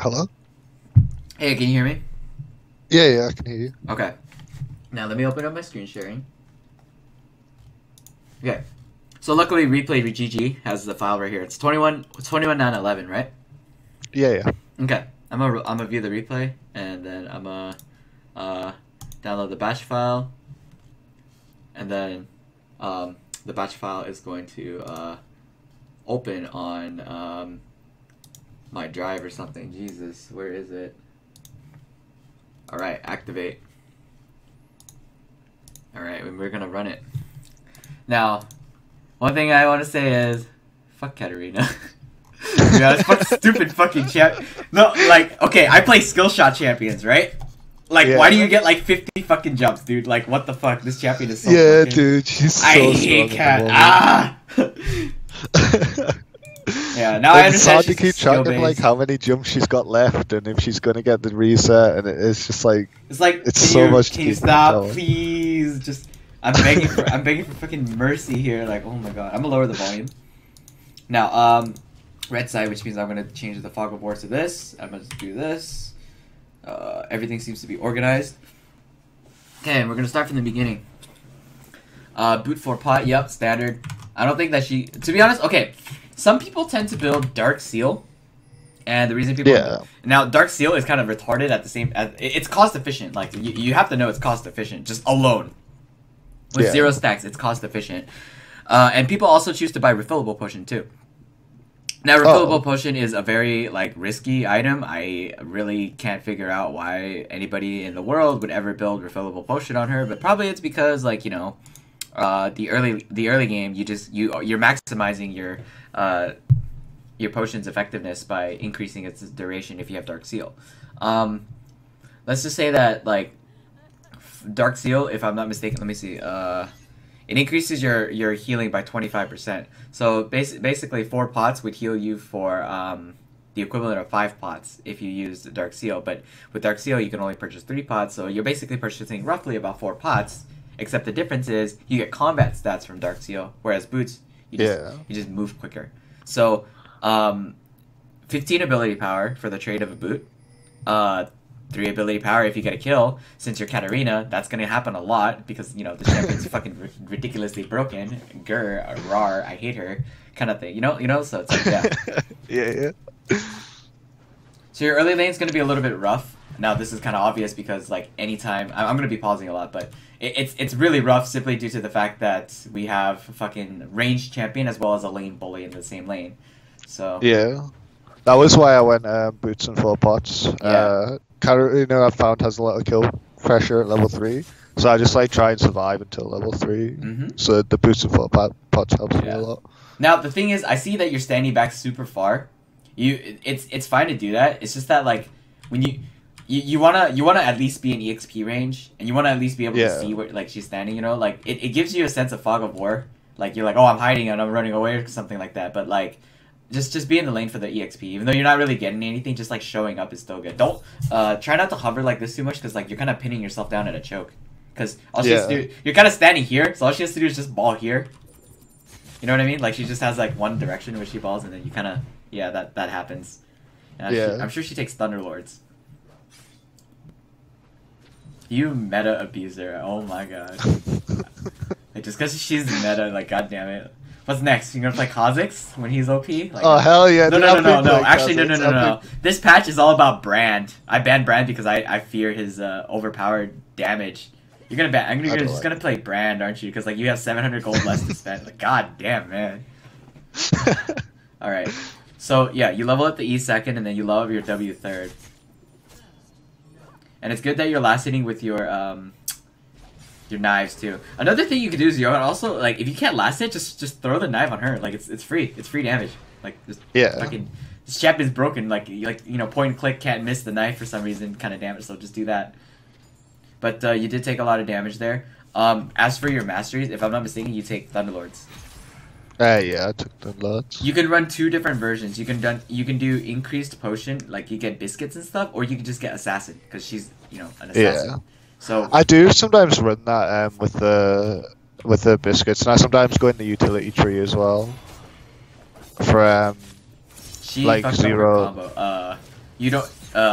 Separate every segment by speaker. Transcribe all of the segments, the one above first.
Speaker 1: Hello?
Speaker 2: Hey, can you hear me?
Speaker 1: Yeah, I can hear you.
Speaker 2: Okay. Now let me open up my screen sharing. Okay. So luckily Replay GG has the file right here. It's 21.911, right?
Speaker 1: Yeah.
Speaker 2: Okay. I'm gonna view the replay and then I'm gonna download the batch file, and then the batch file is going to open on my drive or something. Jesus, where is it? Alright, activate. Alright, we're gonna run it. Now, one thing I want to say is, fuck Katarina. Yeah, it's fucking stupid fucking champ. No, like, okay, I play skill shot champions, right? Like,
Speaker 1: Yeah.
Speaker 2: why do you get like 50 fucking jumps, dude? Like, what the fuck? This champion is so
Speaker 1: Yeah,
Speaker 2: fucking...
Speaker 1: dude, she's so
Speaker 2: I
Speaker 1: strong
Speaker 2: hate
Speaker 1: at the
Speaker 2: Kat.
Speaker 1: moment.
Speaker 2: Ah! Yeah, now I
Speaker 1: It's
Speaker 2: understand
Speaker 1: hard to
Speaker 2: she's
Speaker 1: keep track of like
Speaker 2: skill-based.
Speaker 1: how many jumps she's got left and if she's gonna get the reset, and it's just like
Speaker 2: It's like,
Speaker 1: it's
Speaker 2: can
Speaker 1: so
Speaker 2: you,
Speaker 1: much to
Speaker 2: can you
Speaker 1: keep
Speaker 2: stop,
Speaker 1: going.
Speaker 2: please? Just, I'm begging for fucking mercy here. Like, oh my god, I'm gonna lower the volume. Now, red side, which means I'm gonna change the fog of war to this. I'm gonna do this. Everything seems to be organized. Okay, and we're gonna start from the beginning. Boot for pot, yep, standard. I don't think that she, to be honest, okay. Some people tend to build Dark Seal, and the reason people now Dark Seal is kind of retarded at the same. It's cost efficient. Like you have to know it's cost efficient just alone. With 0 stacks, it's cost efficient, and people also choose to buy refillable potion too. Now, refillable potion is a very like risky item. I really can't figure out why anybody in the world would ever build refillable potion on her, but probably it's because like, you know, the early game you're maximizing your potion's effectiveness by increasing its duration if you have Dark Seal. Let's just say that like Dark Seal, if I'm not mistaken, let me see. It increases your healing by 25%. So basically 4 pots would heal you for the equivalent of 5 pots if you use Dark Seal. But with Dark Seal, you can only purchase 3 pots, so you're basically purchasing roughly about 4 pots. Except the difference is you get combat stats from Dark Seal, whereas boots you just move quicker. So 15 ability power for the trade of a boot. 3 ability power if you get a kill. Since you're Katarina, that's gonna happen a lot because, you know, the champion's fucking ridiculously broken. Grr, rar, I hate her, kind of thing. You know. So it's like that.
Speaker 1: Yeah.
Speaker 2: So your early lane's gonna be a little bit rough. Now this is kind of obvious because like anytime I'm gonna be pausing a lot, but it's really rough simply due to the fact that we have a fucking ranged champion as well as a lane bully in the same lane. So
Speaker 1: Yeah. That was why I went boots and 4 pots.
Speaker 2: Yeah.
Speaker 1: Katarina I found has a lot of kill pressure at level 3, so I just like try and survive until level 3.
Speaker 2: Mm-hmm.
Speaker 1: So the boots and 4 pots helps me a lot.
Speaker 2: Now the thing is, I see that you're standing back super far. It's fine to do that. It's just that like when you wanna at least be in EXP range, and you wanna at least be able to see where like she's standing. You know, like it gives you a sense of fog of war. Like you're like, oh, I'm hiding and I'm running away or something like that. But like, just be in the lane for the EXP. Even though you're not really getting anything, just like showing up is still good. Don't try not to hover like this too much because like you're kind of pinning yourself down at a choke. Because all she has to do, you're kind of standing here, so all she has to do is just ball here. You know what I mean? Like she just has like one direction where she balls, and then you kind of that happens. And I'm sure she takes Thunderlords. You meta abuser! Oh my god! Like just because she's meta, like goddamn it. What's next? You're gonna play Kha'Zix when he's OP? Like,
Speaker 1: oh hell yeah!
Speaker 2: No. Actually, no. This patch is all about Brand. I banned Brand because I fear his overpowered damage. You're gonna ban. You're just gonna play Brand, aren't you? Because like you have 700 gold less to spend. Like god damn, man. All right. So yeah, you level up the E second, and then you level up your W third. And it's good that you're last hitting with your knives too. Another thing you could do is you also like if you can't last hit, just throw the knife on her. Like it's free. It's free damage. Like just fucking this champion's broken. Like you know, point and click can't miss the knife for some reason kind of damage. So just do that. But you did take a lot of damage there. As for your masteries, if I'm not mistaken, you take Thunderlords.
Speaker 1: Yeah, I took Thunderlords.
Speaker 2: You can run 2 different versions. You can do increased potion, like you get biscuits and stuff, or you can just get assassin because she's, you know, an assassin.
Speaker 1: Yeah.
Speaker 2: So
Speaker 1: I do sometimes run that with the biscuits, and I sometimes go in the utility tree as well for
Speaker 2: she
Speaker 1: like
Speaker 2: fucked up her
Speaker 1: 0.
Speaker 2: combo. You don't.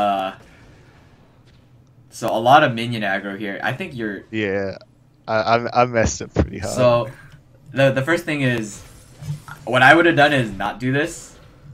Speaker 2: So a lot of minion aggro here. I think you're.
Speaker 1: Yeah, I messed up pretty hard.
Speaker 2: So, the first thing is, what I would have done is not do this.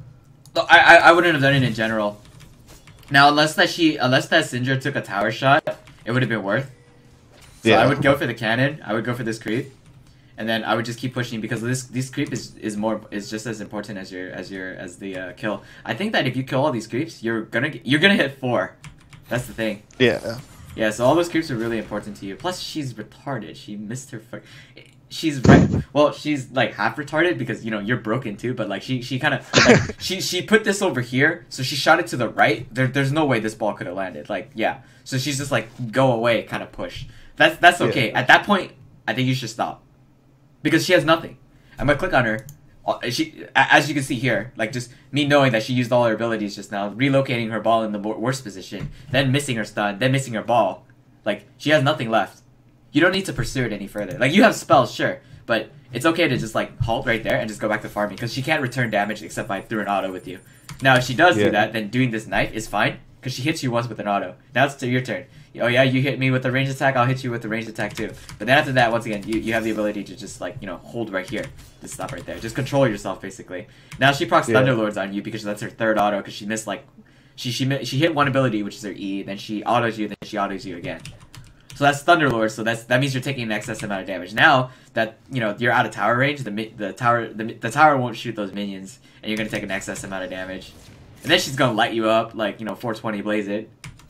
Speaker 2: I wouldn't have done it in general. Now, unless that Syndra took a tower shot, it would have been worth. So
Speaker 1: Yeah.
Speaker 2: I would go for the cannon. I would go for this creep, and then I would just keep pushing because this creep is just as important as the kill. I think that if you kill all these creeps, you're gonna hit 4. That's the thing.
Speaker 1: Yeah.
Speaker 2: Yeah. So all those creeps are really important to you. Plus, she's retarded. She missed her. She's well, she's like half retarded because you're broken too. But like she kind of like she put this over here, so she shot it to the right. There's no way this ball could have landed. Like yeah. So she's just like go away, kind of push. That's okay.
Speaker 1: Yeah.
Speaker 2: At that point, I think you should stop because she has nothing. I'm gonna click on her. She, as you can see here, like just me knowing that she used all her abilities just now, relocating her ball in the worst position, then missing her stun, then missing her ball. Like she has nothing left. You don't need to pursue it any further. Like you have spells, sure, but it's okay to just like halt right there and just go back to farming because she can't return damage except if I threw an auto with you. Now if she does do that, then doing this knife is fine because she hits you once with an auto. Now it's your turn. Oh yeah, you hit me with the ranged attack, I'll hit you with the ranged attack too. But then after that, once again, you have the ability to just like, hold right here. Just stop right there. Just control yourself basically. Now she procs Thunderlords on you because that's her third auto because she missed like she hit one ability, which is her E, then she autos you, then she autos you again. So that's Thunderlord, so that means you're taking an excess amount of damage. Now that you're out of tower range, the tower won't shoot those minions, and you're gonna take an excess amount of damage. And then she's gonna light you up like 420 blaze it.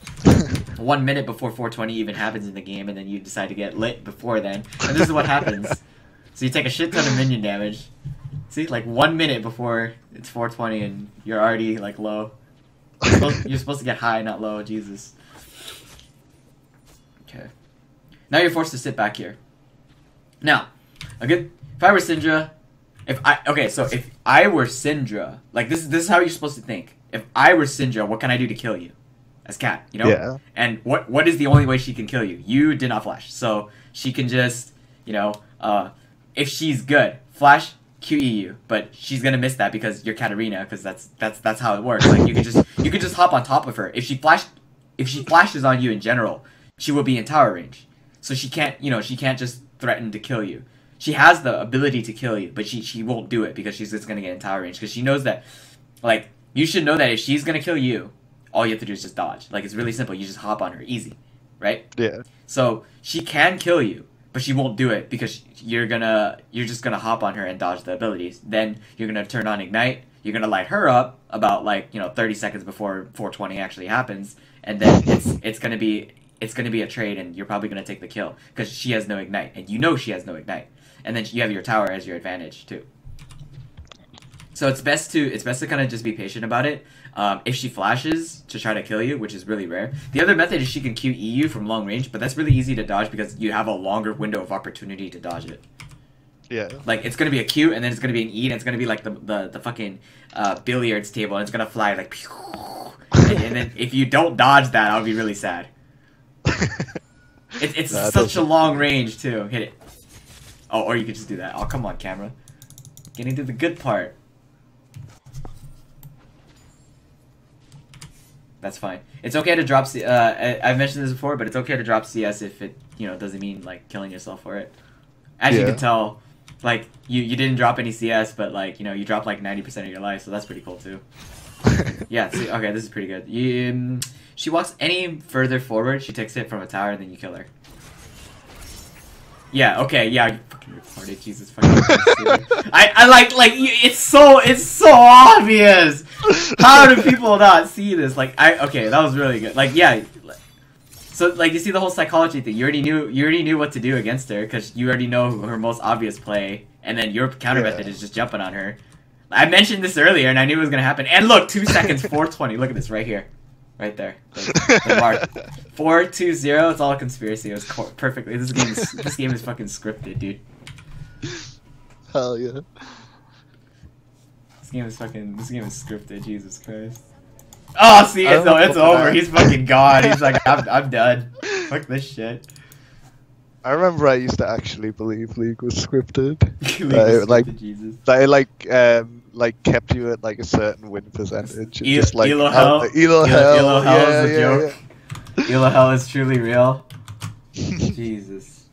Speaker 2: 1 minute before 420 even happens in the game, and then you decide to get lit before then. And this is what happens. So you take a shit ton of minion damage. See, like 1 minute before it's 420, and you're already like low. You're supposed to get high, not low. Jesus. Okay. Now you're forced to sit back here. Now, if I were Syndra, if I were Syndra, like this is how you're supposed to think. If I were Syndra, what can I do to kill you? As Cat,
Speaker 1: Yeah.
Speaker 2: And what is the only way she can kill you? You did not flash, so she can just, if she's good, flash QE you, but she's gonna miss that because you're Katarina, because that's how it works. Like you can just hop on top of her. If she flashes on you in general, she will be in tower range, so she can't just threaten to kill you. She has the ability to kill you, but she won't do it because she's just gonna get in tower range because she knows that, like you should know that if she's gonna kill you, all you have to do is just dodge. Like, it's really simple. You just hop on her. Easy. Right?
Speaker 1: Yeah.
Speaker 2: So, she can kill you, but she won't do it because you're just gonna hop on her and dodge the abilities. Then, you're gonna turn on Ignite. You're gonna light her up about, 30 seconds before 420 actually happens. And then, it's gonna be a trade, and you're probably gonna take the kill. Because she has no Ignite. And you know she has no Ignite. And then, you have your tower as your advantage, too. So, it's best to kind of just be patient about it. If she flashes to try to kill you, which is really rare. The other method is she can QE you from long range, but that's really easy to dodge because you have a longer window of opportunity to dodge it.
Speaker 1: Yeah.
Speaker 2: Like, it's going to be a Q, and then it's going to be an E, and it's going to be like the fucking billiards table, and it's going to fly like... and then if you don't dodge that, I'll be really sad. It's such a long range, too. Hit it. Oh, or you could just do that. Oh, come on, camera. Getting to the good part. That's fine. It's okay to drop I've mentioned this before, but it's okay to drop CS if it, doesn't mean, like, killing yourself for it. As you can tell, like, you didn't drop any CS, but, like, you dropped, like, 90% of your life, so that's pretty cool, too. Yeah, see, okay, this is pretty good. She walks any further forward, she takes it from a tower, and then you kill her. Yeah, okay, yeah, you fucking retarded, Jesus fucking Christ. I like, it's so obvious! How do people not see this? Like, okay, that was really good. Like, yeah, so, like, you see the whole psychology thing. You already knew what to do against her, because you already know her most obvious play, and then your counter method is just jumping on her. I mentioned this earlier, and I knew it was gonna happen, and look, 2 seconds, 420, look at this, right here. Right there. The mark. 420, it's all a conspiracy. It was perfectly. This game is fucking scripted, dude.
Speaker 1: Hell yeah.
Speaker 2: This game is scripted, Jesus Christ. Oh, see, it's over. He's fucking gone. He's like, I'm done. Fuck this shit.
Speaker 1: I remember I used to actually believe League was scripted.
Speaker 2: Jesus.
Speaker 1: That it like kept you at like a certain win percentage. And just like
Speaker 2: Elo Hell.
Speaker 1: Elo Hell.
Speaker 2: Yeah, is a joke. Elo Hell is truly real. Jesus.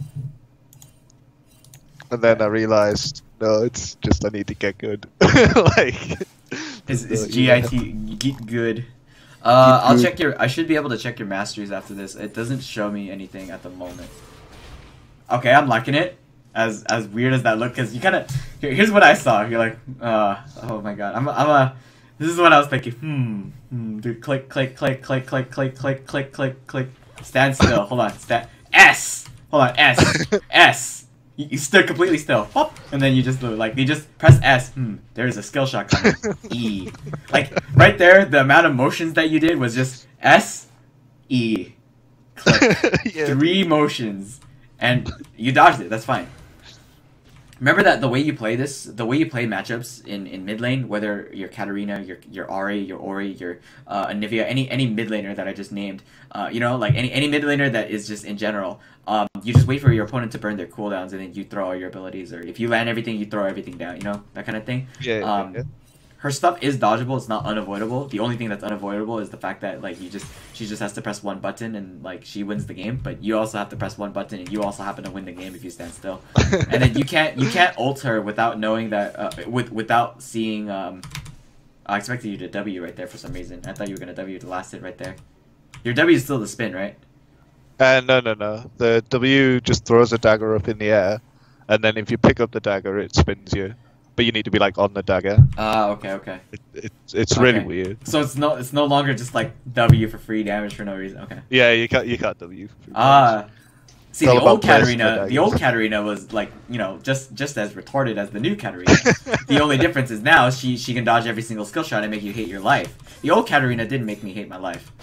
Speaker 1: And then I realized, no, it's just I need to get good. Like,
Speaker 2: it's get good. I'll check your. I should be able to check your masteries after this. It doesn't show me anything at the moment. Okay, I'm liking it. As weird as that look, because you kind of. Here's what I saw. You're like, oh my god. This is what I was thinking. Dude, click. Stand still. Hold on. S. Hold on. S. You stood completely still. Pop. And then you just press S. There's a skill shot coming. E. Like right there, the amount of motions that you did was just S, E, click. Yeah. 3 motions, and you dodged it. That's fine. Remember that the way you play matchups in mid lane, whether you're Katarina, your Ahri, your Ori, your Anivia, any mid laner that I just named, like any mid laner that is just in general, you just wait for your opponent to burn their cooldowns and then you throw all your abilities, or if you land everything, you throw everything down, that kind of thing.
Speaker 1: Yeah.
Speaker 2: Her stuff is dodgeable. It's not unavoidable. The only thing that's unavoidable is the fact that she just has to press one button and she wins the game. But you also have to press one button and you also happen to win the game if you stand still. And then you can't ult her without knowing that without seeing. I expected you to W right there for some reason. I thought you were gonna W the last hit right there. Your W is still the spin, right?
Speaker 1: No. The W just throws a dagger up in the air, and then if you pick up the dagger, it spins you. But you need to be on the dagger.
Speaker 2: Okay.
Speaker 1: It's really weird.
Speaker 2: So it's no longer just W for free damage for no reason. Okay.
Speaker 1: Yeah, you can't W for free damage.
Speaker 2: See, the old Katarina was just as retarded as the new Katarina. The only difference is now she can dodge every single skill shot and make you hate your life. The old Katarina didn't make me hate my life.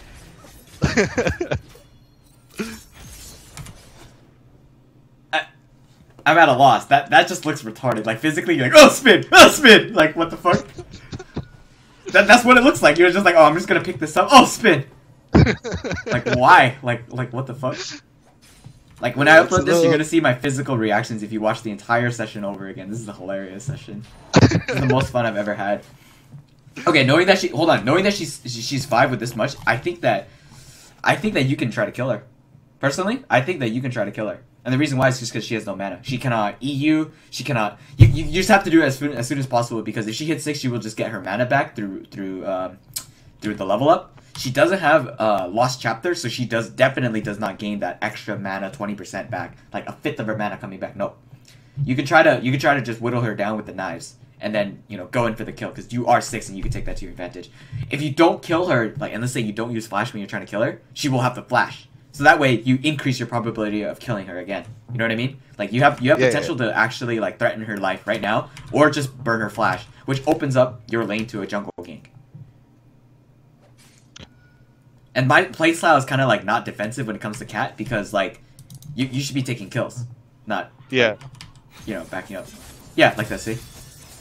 Speaker 2: I'm at a loss. That just looks retarded. Physically, you're like, oh spin! What the fuck? That's what it looks like. You're just like, oh, I'm just gonna pick this up. Oh, spin! Why? What the fuck? When I upload this, you're gonna see my physical reactions if you watch the entire session over again. This is a hilarious session. This is the most fun I've ever had. Okay, knowing that she's 5 with this much, I think that you can try to kill her. Personally, I think that you can try to kill her. And the reason why is just because she has no mana. She cannot EU. She cannot. You just have to do it as soon as possible, because if she hits 6, she will just get her mana back through the level up. She doesn't have Lost Chapter, so she definitely does not gain that extra mana 20% back, like a fifth of her mana coming back. Nope. You can try to just whittle her down with the knives, and then go in for the kill, because you are 6 and you can take that to your advantage. If you don't kill her, and let's say you don't use flash when you're trying to kill her, she will have to flash. So that way, you increase your probability of killing her again. You know what I mean? You have potential to actually threaten her life right now, or just burn her flash, which opens up your lane to a jungle gank. And my playstyle is kind of not defensive when it comes to Cat, because you should be taking kills, not backing up. Yeah, like that. See.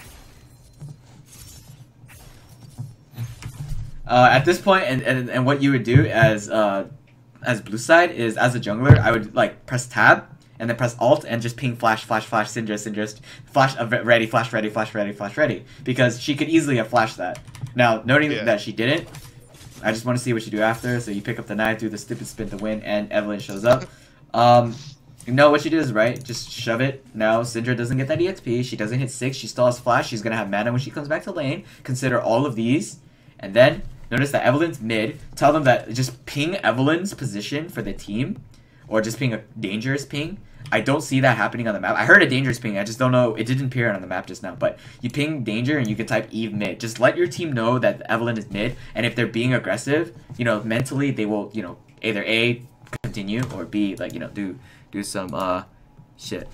Speaker 2: At this point, and what you would do as blue side is, as a jungler, I would press tab and then press alt and just ping flash, Syndra, flash ready, flash ready, because she could easily have flashed that. Now, noting that she didn't, I just want to see what you do after. So you pick up the knife, do the stupid spin to win, and Evelyn shows up. No, what she did is right. Just shove it. Now Syndra doesn't get that EXP. She doesn't hit 6. She still has flash. She's gonna have mana when she comes back to lane. Consider all of these, and then notice that Evelyn's mid. Tell them that just ping Evelyn's position for the team, or just ping a dangerous ping. I don't see that happening on the map. I heard a dangerous ping. I just don't know. It didn't appear on the map just now. But you ping danger and you can type Eve mid. Just let your team know that Evelyn is mid. And if they're being aggressive, mentally they will, either A, continue, or B, do some, shit.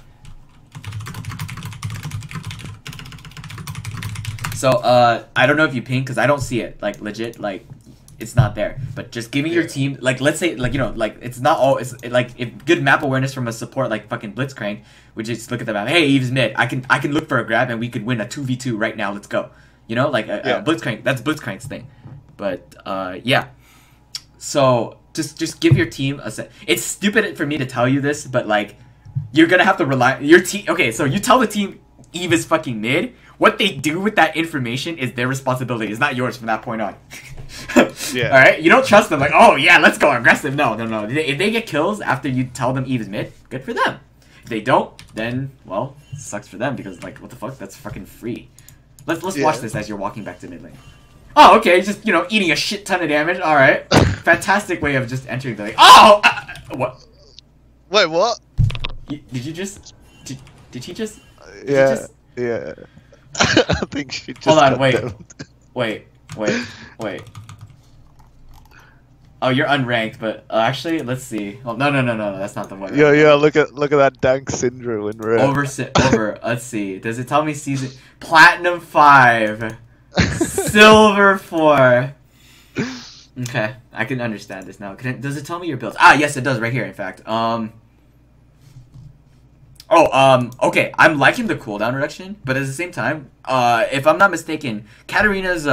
Speaker 2: So, I don't know if you ping, because I don't see it. Legit, it's not there. But just giving your team, let's say, it's not all, if good map awareness from a support like fucking Blitzcrank, we just look at the map, hey, Eve's mid, I can look for a grab and we could win a 2v2 right now, let's go. Blitzcrank, that's Blitzcrank's thing. But, yeah. So, just give your team a set. It's stupid for me to tell you this, but like, you're gonna have to rely your team. Okay, so you tell the team Eve is fucking mid. What they do with that information is their responsibility. It's not yours from that point on.
Speaker 1: Yeah.
Speaker 2: All right. You don't trust them. Like, oh yeah, let's go aggressive. No. If they get kills after you tell them Eve is mid, good for them. If they don't, then well, sucks for them because like, what the fuck? That's fucking free. Let's watch this as you're walking back to mid lane. Oh, okay. Just eating a shit ton of damage. All right. Fantastic way of just entering the lane. Oh, what?
Speaker 1: Wait, what?
Speaker 2: Did you just? Did he just?
Speaker 1: Yeah. Yeah. I think she just.
Speaker 2: Hold on.
Speaker 1: Wait.
Speaker 2: Wait. Oh, you're unranked, but actually, let's see. Oh, no, that's not the one.
Speaker 1: Yeah. Look at that dank Syndra in red.
Speaker 2: Over. Let's see. Does it tell me season Platinum 5, Silver 4? Okay, I can understand this now. Does it tell me your builds? Ah, yes, it does right here. In fact, okay. I'm liking the cooldown reduction, but at the same time, if I'm not mistaken, Katarina's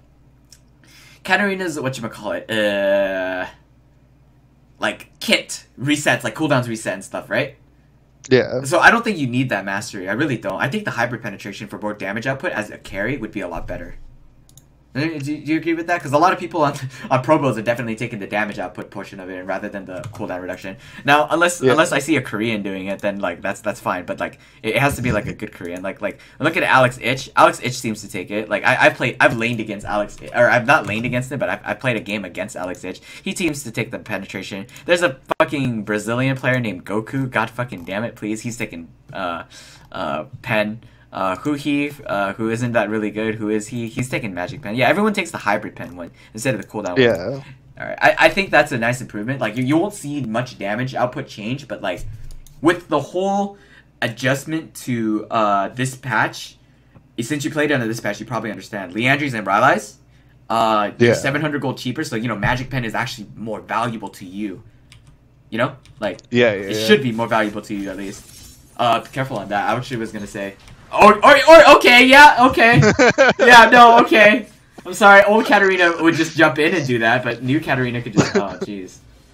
Speaker 2: whatchamacallit, like kit resets, like cooldowns reset and stuff, right?
Speaker 1: Yeah.
Speaker 2: So I don't think you need that mastery. I really don't. I think the hybrid penetration for more damage output as a carry would be a lot better. Do you agree with that? Because a lot of people on pro builds are definitely taking the damage output portion of it rather than the cooldown reduction. Now, unless I see a Korean doing it, then like that's fine. But like it has to be like a good Korean. Like look at Alex Ich. Alex Ich seems to take it. Like I've laned against Alex, or I've not laned against it, but I've played a game against Alex Ich. He seems to take the penetration. There's a fucking Brazilian player named Goku. God fucking damn it, please. He's taking pen. Who isn't that really good? Who is he? He's taking magic pen. Yeah, everyone takes the hybrid pen one instead of the cooldown one.
Speaker 1: Yeah.
Speaker 2: Alright, I think that's a nice improvement. Like you won't see much damage output change, but like with the whole adjustment to this patch, since you played under this patch, you probably understand. Leandry's and Rylai's, they're 700 gold cheaper, so magic pen is actually more valuable to you. Like it should be more valuable to you at least. Careful on that. I actually was gonna say. Or okay, yeah, okay. Yeah, no, okay. I'm sorry, old Katarina would just jump in and do that, but new Katarina could just, oh, jeez.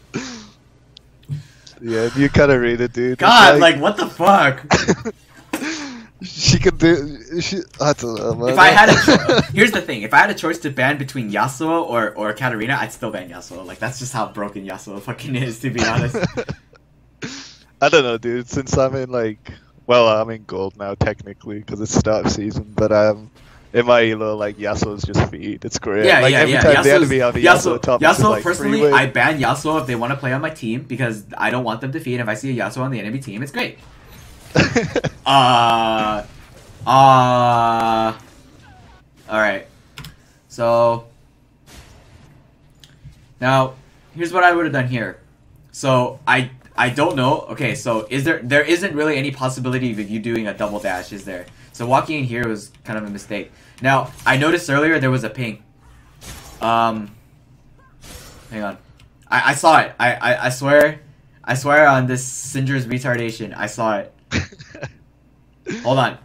Speaker 1: Yeah, new Katarina, dude.
Speaker 2: God, like what the fuck?
Speaker 1: She could do, I don't know, man.
Speaker 2: If I had here's the thing, if I had a choice to ban between Yasuo or Katarina, I'd still ban Yasuo. Like, that's just how broken Yasuo fucking is, to be honest.
Speaker 1: I don't know, dude, since I'm in, like, well, I'm in gold now, technically, because it's start of season, but in my elo, like, Yasuo's just feed. It's great.
Speaker 2: Yeah,
Speaker 1: like, every time the enemy on the Yasuo top,
Speaker 2: Yasuo,
Speaker 1: like,
Speaker 2: personally, I ban Yasuo if they want to play on my team, because I don't want them to feed. If I see a Yasuo on the enemy team, it's great. Alright. So, now, here's what I would have done here. So, I don't know. Okay, so there isn't really any possibility of you doing a double dash, is there? So walking in here was kind of a mistake. Now, I noticed earlier there was a ping. Hang on. I saw it. I swear on this Syndra's retardation, I saw it. Hold on.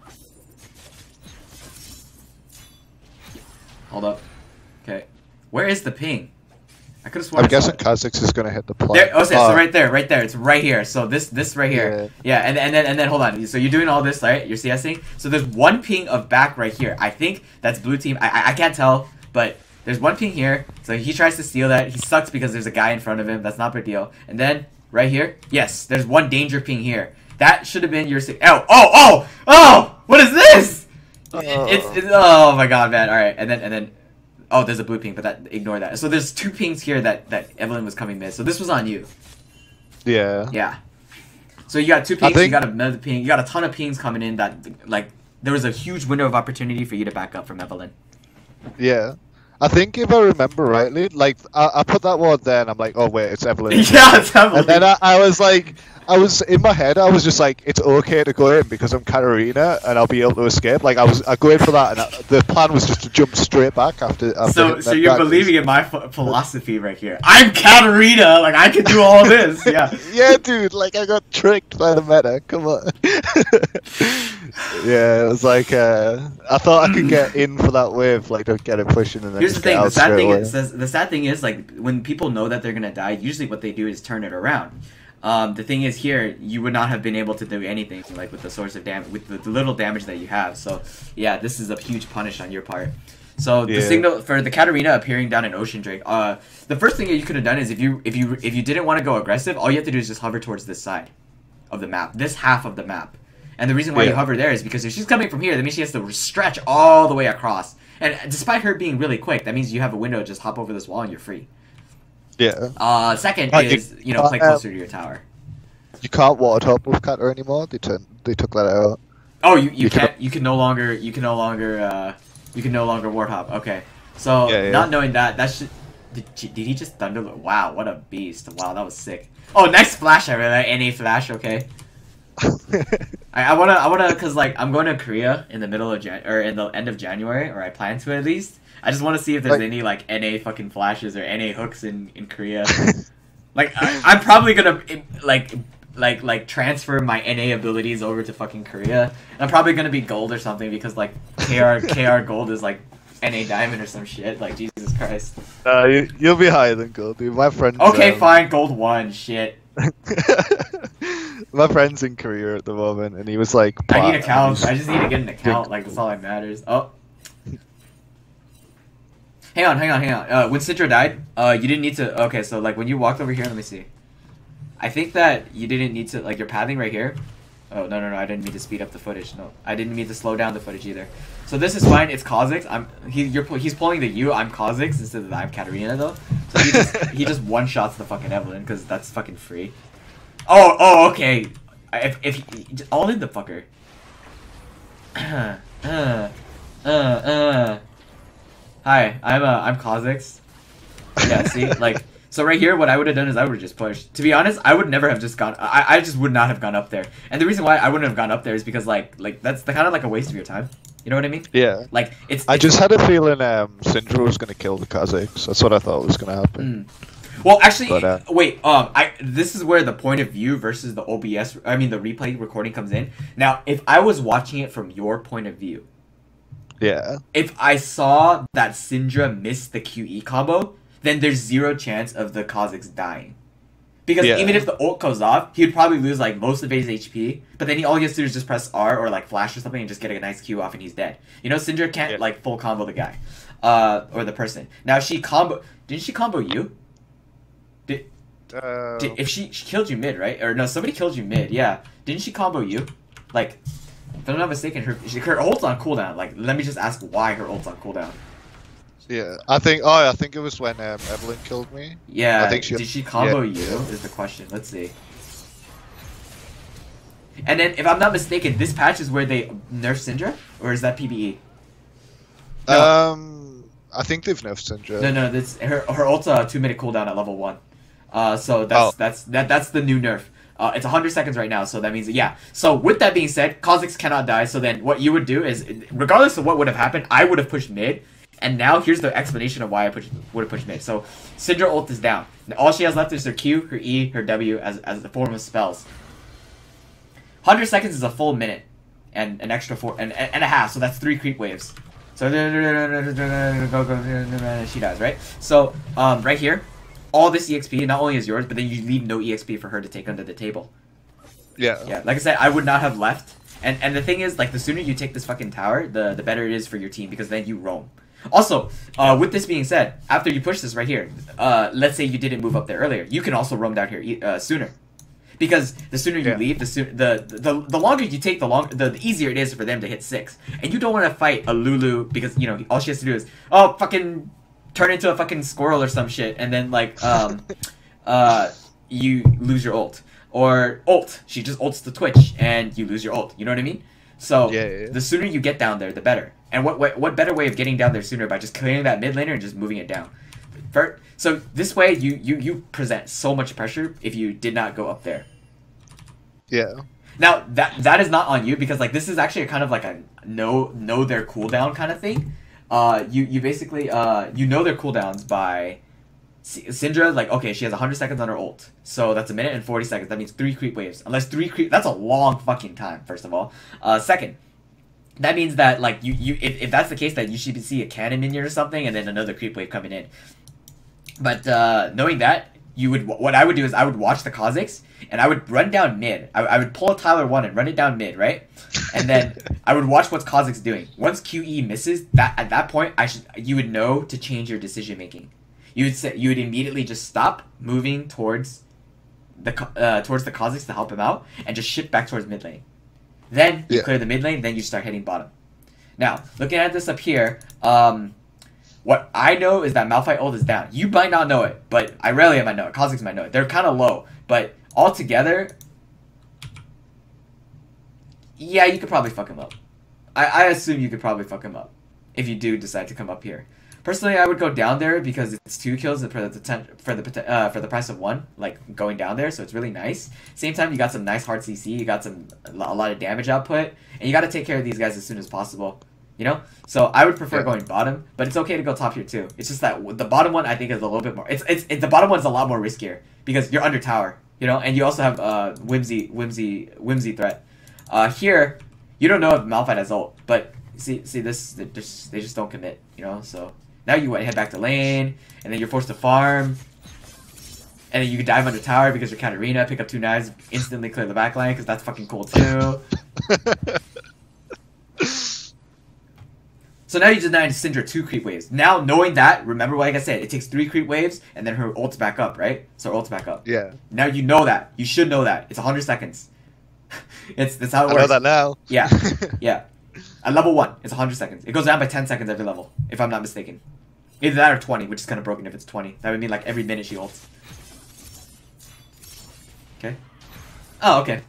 Speaker 2: Hold up. Okay. Where is the ping? I could have sworn.
Speaker 1: I'm guessing Kha'Zix is gonna hit the plot.
Speaker 2: There, so right there. It's right here. So this right here. Yeah, and then hold on. So you're doing all this, right? You're CSing. So there's one ping of back right here. I think that's blue team. I can't tell, but there's one ping here. So he tries to steal that. He sucks because there's a guy in front of him. That's not a big deal. And then right here, yes, there's one danger ping here. That should have been your. Oh! What is this? It's oh my god, man. All right, and then. Oh, there's a blue ping, but ignore that. So there's two pings here that Evelyn was coming mid. So this was on you.
Speaker 1: Yeah.
Speaker 2: Yeah. So you got two pings, you got another ping, you got a ton of pings coming in that, like, there was a huge window of opportunity for you to back up from Evelyn.
Speaker 1: Yeah. I think if I remember rightly, like, I put that word there and I'm like, oh wait, it's Evelyn.
Speaker 2: Yeah, it's Evelyn.
Speaker 1: And then I was like, I was in my head. I was just like, it's okay to go in because I'm Katarina and I'll be able to escape. Like I go in for that, and the plan was just to jump straight back after.
Speaker 2: So you're believing in my philosophy right here. I'm Katarina. Like I can do all this. Yeah.
Speaker 1: Yeah, dude. Like I got tricked by the meta. Come on. Yeah, it was like I thought I could get in for that wave, like to get it pushing, and then
Speaker 2: here's the thing. The sad thing is like when people know that they're gonna die, usually what they do is turn it around. The thing is here, you would not have been able to do anything like with the source of damage, with the little damage that you have. So yeah, this is a huge punish on your part. So the signal for the Katarina appearing down in Ocean Drake, the first thing that you could have done is if you didn't want to go aggressive, all you have to do is just hover towards this side of the map, this half of the map. And the reason why you hover there is because if she's coming from here, that means she has to stretch all the way across. And despite her being really quick, that means you have a window to just hop over this wall and you're free.
Speaker 1: Yeah.
Speaker 2: Second is, play closer to your tower.
Speaker 1: You can't water top with Katar anymore. They took that out.
Speaker 2: Oh, you can't. You can no longer ward hop. Okay. So not knowing that should. Did he just thunder? Wow, what a beast! Wow, that was sick. Oh, next flash I really NA flash. Okay. I wanna, cause like I'm going to Korea in the middle of in the end of January, or I plan to at least. I just want to see if there's any like NA fucking flashes or NA hooks in Korea. Like I'm probably gonna like transfer my NA abilities over to fucking Korea. And I'm probably gonna be gold or something because like KR gold is like NA diamond or some shit. Like Jesus Christ.
Speaker 1: You'll be higher than gold, dude. My friend.
Speaker 2: Okay, fine, gold 1. Shit.
Speaker 1: My friend's in Korea at the moment, and he was like,
Speaker 2: I need accounts. I just need to get an account. Like that's all that matters. Oh. Hang on. When Citra died, you didn't need to. Okay, so like when you walked over here, let me see. I think that you didn't need to, like your pathing right here. Oh no, I didn't mean to speed up the footage. No, I didn't mean to slow down the footage either. So this is fine. It's Kha'Zix. He's pulling the U. I'm Kha'Zix instead of I'm Katarina though. So he just one shots the fucking Evelyn because that's fucking free. Oh, okay. If all in the fucker. Hi, I'm Kha'Zix. Yeah, see, like, so right here, what I would have done is I would have just pushed. To be honest, I would never have just gone. I just would not have gone up there. And the reason why I wouldn't have gone up there is because like that's kind of like a waste of your time. You know what I mean?
Speaker 1: Yeah.
Speaker 2: Like
Speaker 1: I just had a feeling Syndra was gonna kill the Kha'Zix. That's what I thought was gonna happen.
Speaker 2: Well, actually, wait. This is where the point of view versus the OBS, the replay recording comes in. Now, if I was watching it from your point of view, if I saw that Syndra missed the QE combo, then there's zero chance of the Kha'Zix dying. Because even if the ult goes off, he would probably lose like most of his HP. But then all he has to do is just press R or like flash or something and just get a nice Q off and he's dead. You know, Syndra can't like full combo the guy, or the person. Now didn't she combo you? If she killed you mid, right? Or no, somebody killed you mid. Yeah, didn't she combo you? Like, if I'm not mistaken, her ult's on cooldown. Like, let me just ask why her ult's on cooldown.
Speaker 1: Yeah, I think it was when Evelyn killed me.
Speaker 2: Yeah, did she combo you? Is the question. Let's see. And then, if I'm not mistaken, this patch is where they nerf Syndra, or is that PBE?
Speaker 1: No. I think they've nerfed Syndra.
Speaker 2: No, that's her ult's 2-minute cooldown at level 1. So that's the new nerf. It's 100 seconds right now, so that means So with that being said, Kha'Zix cannot die. So then what you would do is, regardless of what would have happened, I would have pushed mid. And now here's the explanation of why I would have pushed mid. So Syndra ult is down. All she has left is her Q, her E, her W as the form of spells. 100 seconds is a full minute, and an extra 4 and a half. So that's 3 creep waves. So she dies, right? So right here, all this EXP not only is yours, but then you leave no EXP for her to take under the table. Yeah. Like I said, I would not have left. And the thing is, like, the sooner you take this fucking tower, the better it is for your team, because then you roam. Also, with this being said, after you push this right here, let's say you didn't move up there earlier, you can also roam down here sooner. Because the sooner you leave, the longer you take, the easier it is for them to hit 6. And you don't want to fight a Lulu because, all she has to do is, fucking turn into a fucking squirrel or some shit, and then, like, you lose your ult. Or ult, she just ults the Twitch, and you lose your ult. You know what I mean? So, the sooner you get down there, the better. And what better way of getting down there sooner by just clearing that mid laner and just moving it down? So this way, you present so much pressure if you did not go up there.
Speaker 1: Yeah.
Speaker 2: Now that is not on you because like this is actually a kind of like a know their cooldown kind of thing. You basically you know their cooldowns by Syndra. Like okay, she has 100 seconds on her ult, so that's a minute and 40 seconds. That means 3 creep waves. Unless 3 creep, that's a long fucking time. First of all, second, that means that like you if that's the case, that you should see a cannon minion or something, and then another creep wave coming in. But knowing that, what I would do is I would watch the Kha'Zix and I would run down mid. I would pull a Tyler 1 and run it down mid, right? And then I would watch what Kha'Zix doing. Once QE misses, at that point you would know to change your decision making. You would immediately just stop moving towards the Kha'Zix to help him out and just shift back towards mid lane. Then you clear the mid lane, then you start hitting bottom. Now, looking at this up here, what I know is that Malphite ult is down. You might not know it, but Irelia might know it. Kha'Zix might know it. They're kind of low, but altogether, yeah, you could probably fuck him up. I assume you could probably fuck him up if you do decide to come up here. Personally, I would go down there because it's 2 kills for the price of 1, like going down there, so it's really nice. Same time, you got some nice hard CC, you got a lot of damage output, and you got to take care of these guys as soon as possible. You know, so I would prefer going bottom, but it's okay to go top here too. It's just that the bottom one I think is a little bit more. It's the bottom one's a lot more riskier because you're under tower, you know, and you also have whimsy threat. Here, you don't know if Malphite has ult, but see this they just don't commit, you know. So now you head back to lane, and then you're forced to farm, and then you can dive under tower because you're Katarina, pick up 2 knives, instantly clear the back line because that's fucking cool too. So now you denied Syndra 2 creep waves. Now knowing that, remember what I said, it takes 3 creep waves and then her ult's back up, right? So her ult's back up.
Speaker 1: Yeah.
Speaker 2: Now you know that. You should know that. It's 100 seconds. That's how it works.
Speaker 1: I know that now.
Speaker 2: Yeah. Yeah. At level 1, it's 100 seconds. It goes down by 10 seconds every level, if I'm not mistaken. Either that or 20, which is kind of broken if it's 20. That would mean like every minute she ults. Okay. Oh, okay.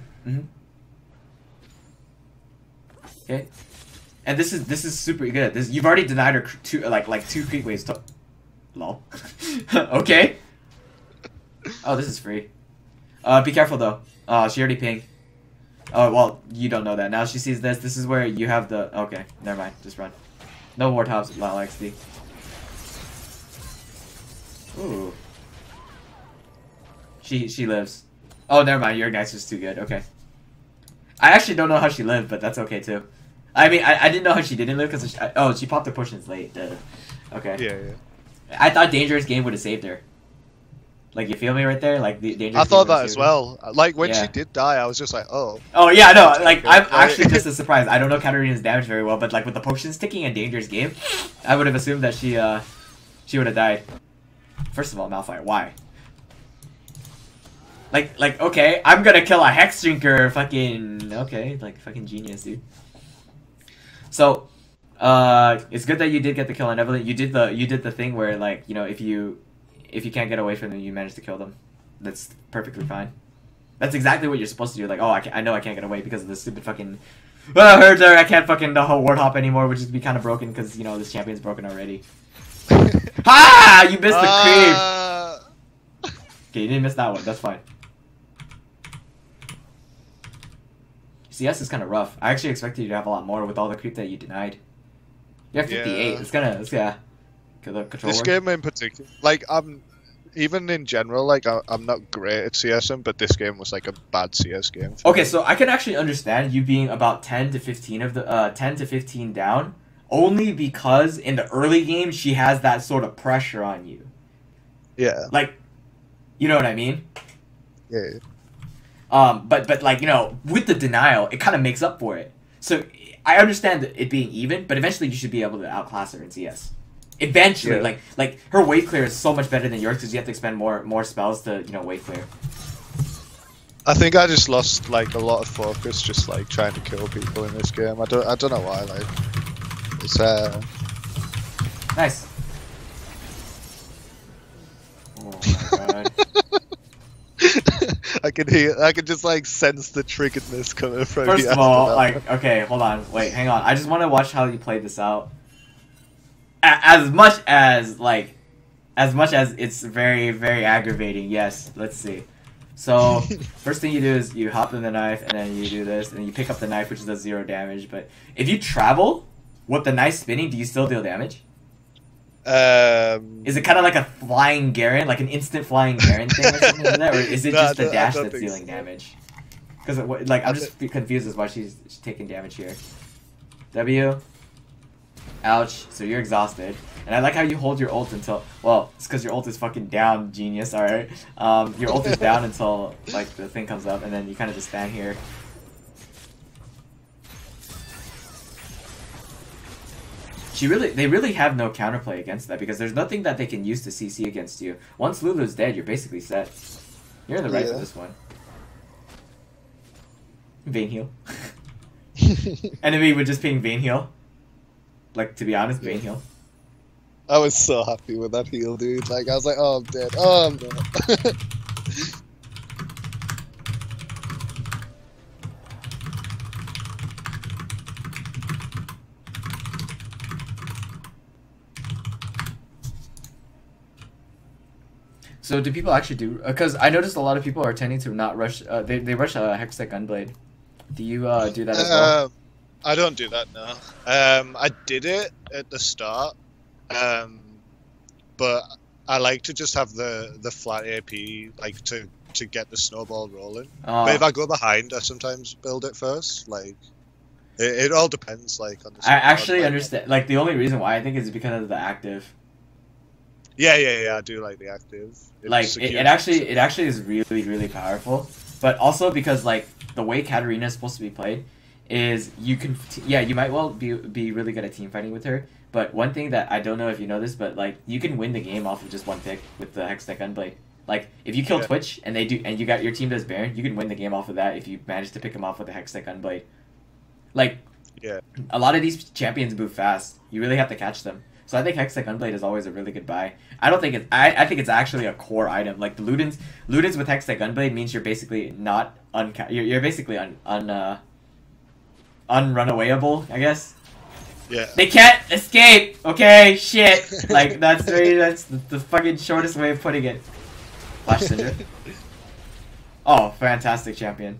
Speaker 2: Okay. And this is super good. You've already denied her 2 creep waves. Lol. Okay. Oh, this is free. Be careful though. She already pinged. Oh well, you don't know that. Now she sees this. This is where you have the. Okay, never mind. Just run. No more tops. Not like XD. Ooh. She lives. Oh, never mind. Your Ignite's just too good. Okay. I actually don't know how she lived, but that's okay too. I mean, I didn't know how she didn't live because she popped her potions late. Okay.
Speaker 1: Yeah.
Speaker 2: I thought Dangerous Game would have saved her. Like, you feel me right there? Like, the Dangerous
Speaker 1: I thought
Speaker 2: Game
Speaker 1: that as well. Like, when she did die, I was just like, oh.
Speaker 2: Oh, yeah, no, like, I'm actually just as surprised. I don't know Katarina's damage very well, but, like, with the potions ticking and Dangerous Game, I would have assumed that she would have died. First of all, Malphite, why? Like, okay, I'm gonna kill a Hex Drinker, fucking, okay, like, fucking genius, dude. So, it's good that you did get the kill on Evelyn. You did the thing where, like, you know, if you can't get away from them, you manage to kill them. That's perfectly fine. That's exactly what you're supposed to do. Like, oh, I know I can't get away because of this stupid fucking... Well, herds are, I can't fucking the whole ward hop anymore, which is be kind of broken because, you know, this champion's broken already. Ha! You missed the creep! Okay, you didn't miss that one. That's fine. CS is kind of rough. I actually expected you to have a lot more with all the creep that you denied. You have 58.
Speaker 1: Yeah.
Speaker 2: It's yeah. The controller.
Speaker 1: This game in particular, like, even in general, like, I'm not great at CSing, but this game was like a bad CS game.
Speaker 2: Okay, so I can actually understand you being about 10 to 15 down, only because in the early game she has that sort of pressure on you.
Speaker 1: Yeah.
Speaker 2: Like, you know what I mean?
Speaker 1: Yeah.
Speaker 2: But like, you know, with the denial, it kind of makes up for it. So I understand it being even, but eventually you should be able to outclass her in CS. Eventually,
Speaker 1: yeah.
Speaker 2: like her wave clear is so much better than yours because you have to expend more spells to, you know, wave clear.
Speaker 1: I think I just lost like a lot of focus, just like trying to kill people in this game. I don't know why. Like, it's
Speaker 2: nice. Oh my god.
Speaker 1: I can just like sense the triggeredness coming from you.
Speaker 2: First of all, like, okay, hold on, wait, hang on. I just want to watch how you play this out. As much as it's very, very aggravating, yes, let's see. So first thing you do is you hop in the knife, and then you do this, and then you pick up the knife, which does 0 damage. But if you travel with the knife spinning, do you still deal damage? Is it kind of like a flying Garen, like an instant flying Garen thing or something like that, or is it just the dash that's dealing damage? Because like I'm just confused as why she's taking damage here. W. Ouch. So you're exhausted. And I like how you hold your ult until... Well, it's because your ult is fucking down, genius, alright? Your ult is down until, like, the thing comes up, and then you kind of just stand here. They really have no counterplay against that, because there's nothing that they can use to CC against you. Once Lulu's dead, you're basically set. You're in the right for this one. Vein heal. Enemy would just ping Vein heal. Like, to be honest, Vein heal.
Speaker 1: I was so happy with that heal, dude. Like, I was like, oh, I'm dead. Oh, I'm dead.
Speaker 2: So do people actually do... Because I noticed a lot of people are tending to not rush... they rush Hextech Gunblade. Do you do that as well?
Speaker 1: I don't do that, no. I did it at the start. But I like to just have the flat AP, like, to get the snowball rolling. But if I go behind, I sometimes build it first. Like, it all depends, like, on the...
Speaker 2: I actually understand. Like, the only reason why I think is because of the active.
Speaker 1: Yeah, I do like the active.
Speaker 2: Like, it actually is really, really powerful. But also because, like, the way Katarina is supposed to be played is you can... Yeah, you might well be really good at team fighting with her. But one thing that I don't know if you know this, but, like, you can win the game off of just one pick with the Hextech Gunblade. Like, if you kill Twitch and you got your team does Baron, you can win the game off of that if you manage to pick him off with the Hextech Gunblade. Like, a lot of these champions move fast. You really have to catch them. So I think Hextech Gunblade is always a really good buy. I don't think it's... I think it's actually a core item. Like, the Ludens with Hextech Gunblade means you're basically not... You're basically unrunawayable, I guess.
Speaker 1: Yeah.
Speaker 2: They can't escape! Okay, shit! Like, that's the fucking shortest way of putting it. Flash Syndra. Oh, fantastic champion.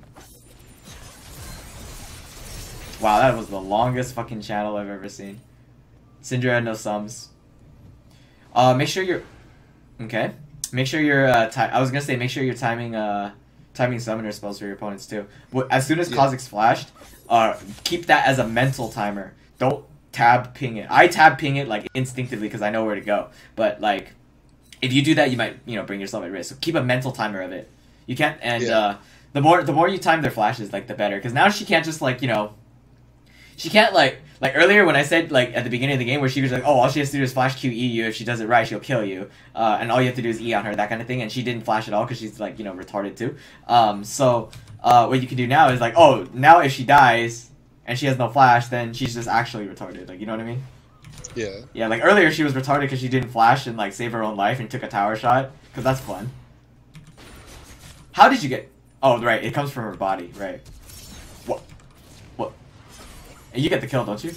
Speaker 2: Wow, that was the longest fucking channel I've ever seen. Syndra, no sums. Make sure you're... Okay. Make sure you're... I was gonna say, make sure you're timing summoner spells for your opponents, too. As soon as Kha'Zix's flashed, keep that as a mental timer. Don't tab ping it. I tab ping it, like, instinctively, because I know where to go. But, like, if you do that, you might, bring yourself at risk. So keep a mental timer of it. You can't... And, the more you time their flashes, like, the better. Because now she can't just, like, she can't, like earlier when I said, like, at the beginning of the game where she was like, oh, all she has to do is flash QE you. If she does it right, she'll kill you. And all you have to do is E on her, that kind of thing. And she didn't flash at all because she's, like, retarded too. So what you can do now is, like, oh, now if she dies and she has no flash, then she's just actually retarded. Like, you know what I mean?
Speaker 1: Yeah.
Speaker 2: Yeah, like, earlier she was retarded because she didn't flash and, like, save her own life and took a tower shot. Because that's fun. How did you get... Oh, right, it comes from her body, right. What? And you get the kill, don't you?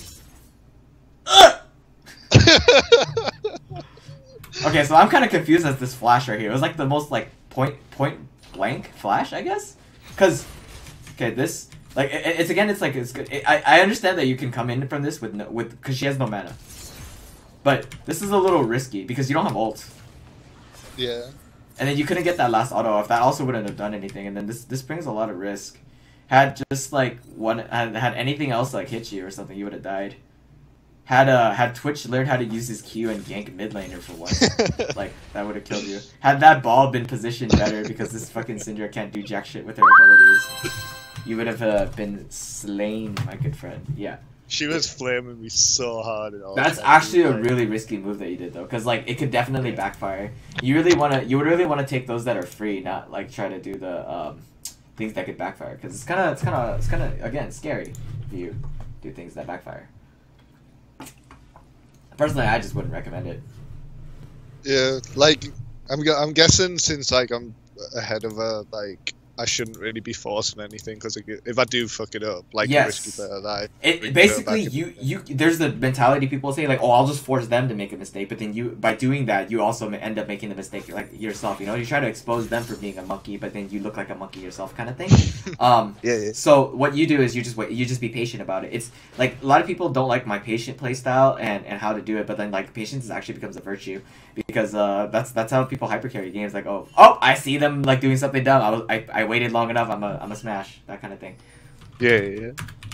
Speaker 2: Okay, so I'm kind of confused as this flash right here. It was like the most, like, point blank flash, I guess? Because, okay, this, like, it's good. I understand that you can come in from this because she has no mana. But this is a little risky because you don't have ult.
Speaker 1: Yeah. And
Speaker 2: then you couldn't get that last auto off. That also wouldn't have done anything. And then this brings a lot of risk. Had just, like, had anything else, like, hit you or something, you would have died. Had Twitch learned how to use his Q and gank mid laner for once, like, that would have killed you. Had that ball been positioned better, because this fucking Syndra can't do jack shit with her abilities, you would have been slain, my good friend. Yeah.
Speaker 1: She was flaming me so hard. And all
Speaker 2: That's actually a really risky move that you did, though, because, like, it could definitely backfire. You would really want to take those that are free, not, like, try to do the things that could backfire, because it's kind of again scary if you do things that backfire. Personally, I just wouldn't recommend it.
Speaker 1: Yeah, like I'm guessing since, like, I'm ahead of her, like, I shouldn't really be forcing anything because if I do fuck it up, like
Speaker 2: yes.
Speaker 1: a risky player, that
Speaker 2: it basically you there's the mentality people say like, oh, I'll just force them to make a mistake, but then you by doing that you also end up making the mistake like yourself. You know, you try to expose them for being a monkey, but then you look like a monkey yourself, kind of thing.
Speaker 1: Yeah.
Speaker 2: So what you do is you just be patient about it. It's like a lot of people don't like my patient play style and how to do it, but then like patience actually becomes a virtue because that's how people hypercarry games. Like oh I see them like doing something dumb. I waited long enough. I'm a smash, that kind of thing.
Speaker 1: Yeah.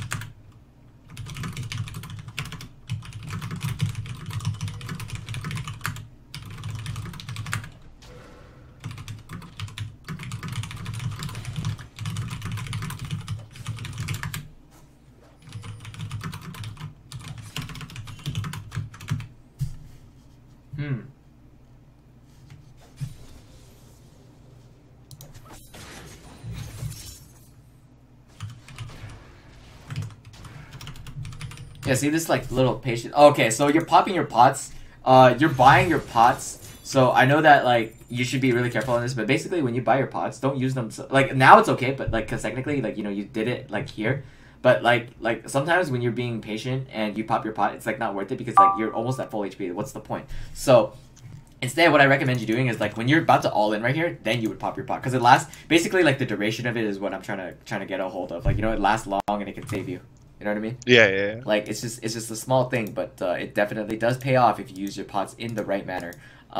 Speaker 2: Yeah, see this like little patient. Okay, so you're popping your pots. You're buying your pots. So I know that like you should be really careful on this, but basically when you buy your pots, don't use them. Like now it's okay, but like because technically like you know you did it like here, but like sometimes when you're being patient and you pop your pot, it's like not worth it because like you're almost at full HP. What's the point? So instead, what I recommend you doing is like when you're about to all in right here, then you would pop your pot because it lasts. Basically, like the duration of it is what I'm trying to get a hold of. Like you know, it lasts long and it can save you. You know what I mean?
Speaker 1: Yeah.
Speaker 2: Like it's just a small thing, but it definitely does pay off if you use your pots in the right manner.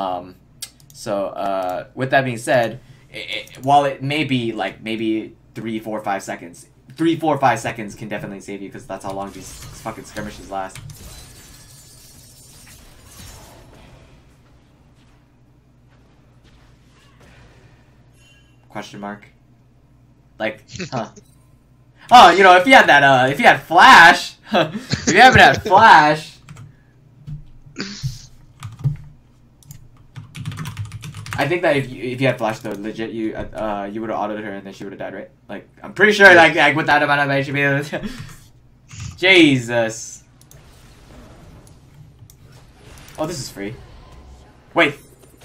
Speaker 2: So with that being said, while it may be like maybe 3, 4, 5 seconds, 3, 4, 5 seconds can definitely save you because that's how long these fucking skirmishes last. Question mark? Like, huh? Oh, you know, if you had that, if you had Flash, if you haven't had Flash, I think that if you had Flash though, legit, you would have autoed her and then she would have died, right? Like, I'm pretty sure, like with that amount of HP, Jesus. Oh, this is free. Wait.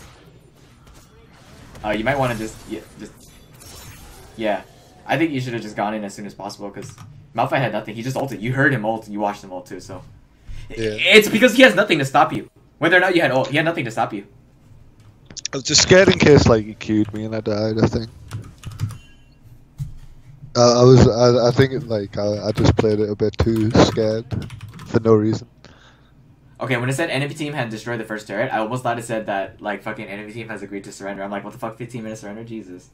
Speaker 2: You might want to yeah. I think you should have just gone in as soon as possible because Malphite had nothing. He just ulted. You heard him ult and you watched him ult too, so.
Speaker 1: Yeah.
Speaker 2: It's because he has nothing to stop you. Whether or not you had ult, he had nothing to stop you.
Speaker 1: I was just scared in case like he queued me and I died, I think. I think like I just played it a bit too scared for no reason.
Speaker 2: Okay, when it said enemy team had destroyed the first turret, I almost thought it said that like fucking enemy team has agreed to surrender. I'm like, what the fuck, 15-minute surrender? Jesus.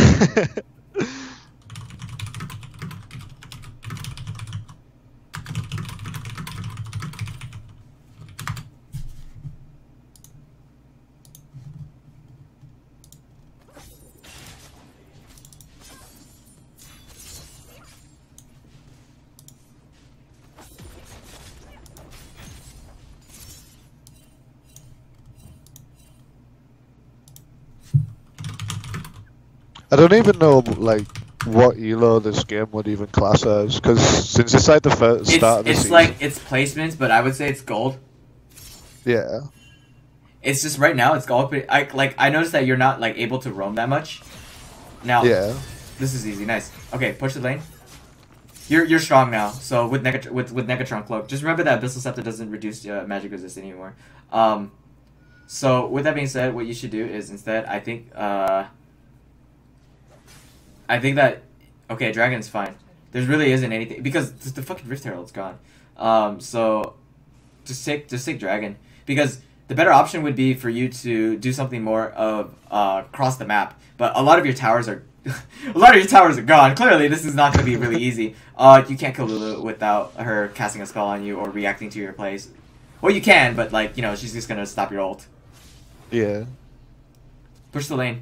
Speaker 1: I don't even know like what elo this game would even class as because since it's like the first start of the season.
Speaker 2: It's like it's placements, but I would say it's gold.
Speaker 1: Yeah.
Speaker 2: It's just right now it's gold. But I noticed that you're not like able to roam that much. Now. Yeah. This is easy. Nice. Okay, push the lane. You're strong now. So with Negatron Cloak, just remember that Abyssal Scepter doesn't reduce magic resist anymore. So with that being said, what you should do is instead, I think that okay, Dragon's fine. There really isn't anything because the fucking Rift Herald's gone. So just take Dragon because the better option would be for you to do something more of cross the map. But a lot of your towers are gone. Clearly, this is not going to be really easy. You can't kill Lulu without her casting a spell on you or reacting to your plays. Well, you can, but like you know, she's just gonna stop your ult.
Speaker 1: Yeah.
Speaker 2: Push the lane.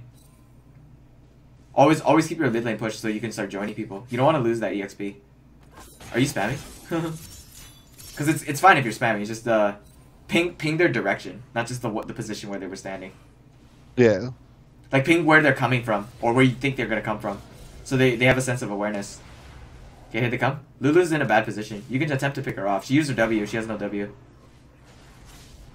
Speaker 2: Always keep your mid lane pushed so you can start joining people. You don't want to lose that EXP. Are you spamming? Because it's fine if you're spamming. It's just ping their direction, not just the position where they were standing.
Speaker 1: Yeah.
Speaker 2: Like ping where they're coming from or where you think they're gonna come from, so they have a sense of awareness. Okay, here they come. Lulu's in a bad position. You can attempt to pick her off. She used her W. She has no W.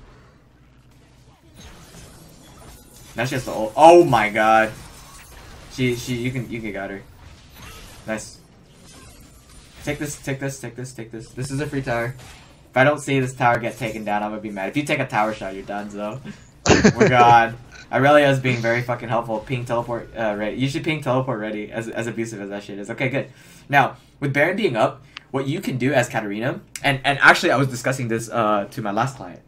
Speaker 2: Now she has the ult. Oh my god. You can got her. Nice. Take this. This is a free tower. If I don't see this tower get taken down, I'm gonna be mad. If you take a tower shot, you're done, so. Oh my god. Irelia is being very fucking helpful. Ping teleport ready. You should ping teleport ready, as abusive as that shit is. Okay, good. Now, with Baron being up, what you can do as Katarina, and actually I was discussing this to my last client.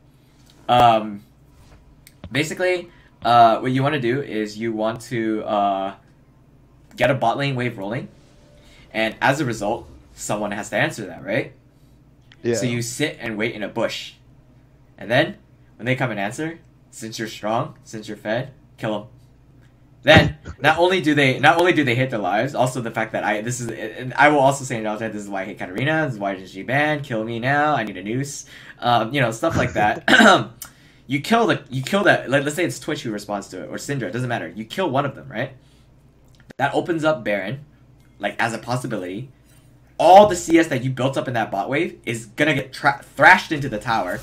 Speaker 2: Basically, what you want to do is you want to get a bot lane wave rolling, and as a result, someone has to answer that, right? Yeah. So you sit and wait in a bush, and then when they come and answer, since you're strong, since you're fed, kill them. Then not only do they hit their lives, also the fact that I will also say it all the time. This is why I hate Katarina. This is why she banned. Kill me now. I need a noose. Stuff like that. You kill that. Like, let's say it's Twitch who responds to it, or Syndra. It doesn't matter. You kill one of them, right? That opens up Baron, like as a possibility. All the CS that you built up in that bot wave is gonna get thrashed into the tower.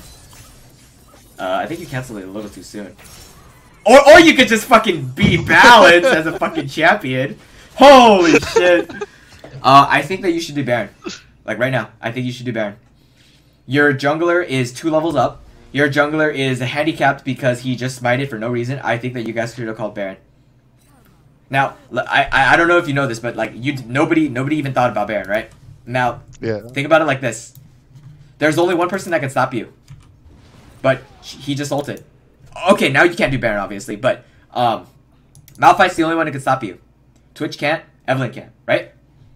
Speaker 2: I think you canceled it a little too soon. Or you could just fucking be balanced as a fucking champion. Holy shit. I think that you should do Baron. Like right now, I think you should do Baron. Your jungler is 2 levels up. Your jungler is handicapped because he just smited for no reason. I think that you guys should have called Baron. Now, I don't know if you know this, but like nobody even thought about Baron, right? Now, think about it like this. There's only one person that can stop you. But he just ulted. Okay, now you can't do Baron, obviously, but Malphite's the only one who can stop you. Twitch can't, Evelyn can't, right?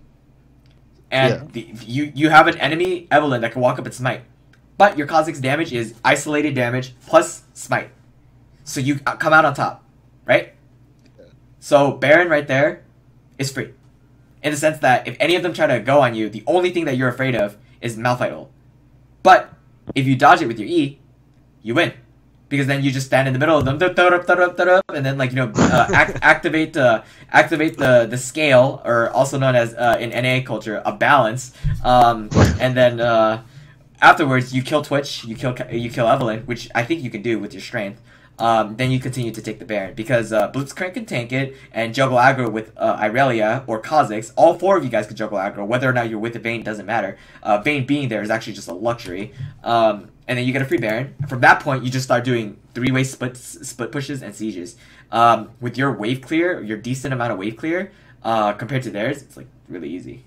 Speaker 2: And you have an enemy, Evelyn, that can walk up and smite. But your Kha'Zix damage is isolated damage plus smite. So you come out on top, right? So Baron right there is free. In the sense that if any of them try to go on you, the only thing that you're afraid of is Malphite ult. But if you dodge it with your E, you win. Because then you just stand in the middle of them, and then activate the scale, or also known as in NA culture a balance, and then afterwards you kill Twitch, you kill Evelyn, which I think you can do with your strength. Then you continue to take the Baron because Blitzcrank can tank it and juggle aggro with Irelia or Kha'Zix. All 4 of you guys can juggle aggro. Whether or not you're with the Vayne doesn't matter. Vayne being there is actually just a luxury. And then you get a free Baron. From that point, you just start doing 3-way split pushes and sieges. With your wave clear, your decent amount of wave clear, compared to theirs, it's like really easy.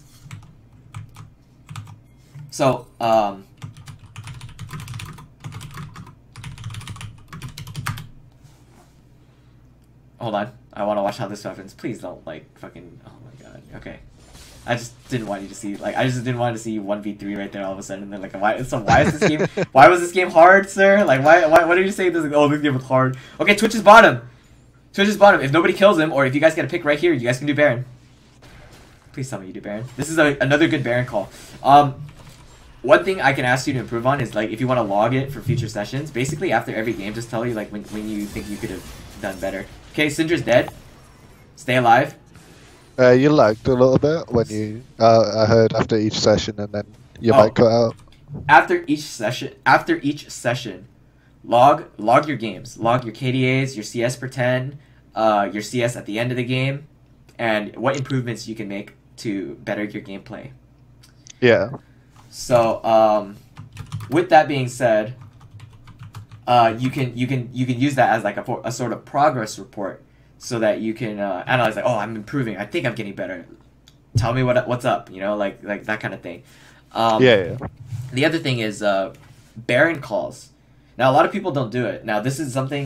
Speaker 2: So, hold on. I want to watch how this happens. Please don't, like, fucking... Oh my god. Okay. I just didn't want you to see, like, I just didn't want to see 1v3 right there all of a sudden. And then, like, why is this game... Why was this game hard, sir? Like, why did you say this? Oh, this game was hard. Okay, Twitch is bottom. Twitch is bottom. If nobody kills him, or if you guys get a pick right here, you guys can do Baron. Please tell me you do Baron. This is another good Baron call. One thing I can ask you to improve on is, like, if you want to log it for future sessions, basically after every game, just tell you, like, when you think you could have done better. Okay, Syndra's dead. Stay alive.
Speaker 3: You lagged a little bit when you, I heard after each session, and then your mic cut out.
Speaker 2: After each session, log your games. Log your KDAs, your CS per 10, your CS at the end of the game, and what improvements you can make to better your gameplay.
Speaker 3: Yeah.
Speaker 2: So, with that being said, you can use that as like a sort of progress report, so that you can analyze, like, oh, I'm improving. I think I'm getting better. Tell me what's up. You know, like that kind of thing.
Speaker 3: Yeah.
Speaker 2: The other thing is Baron calls. Now a lot of people don't do it. Now this is something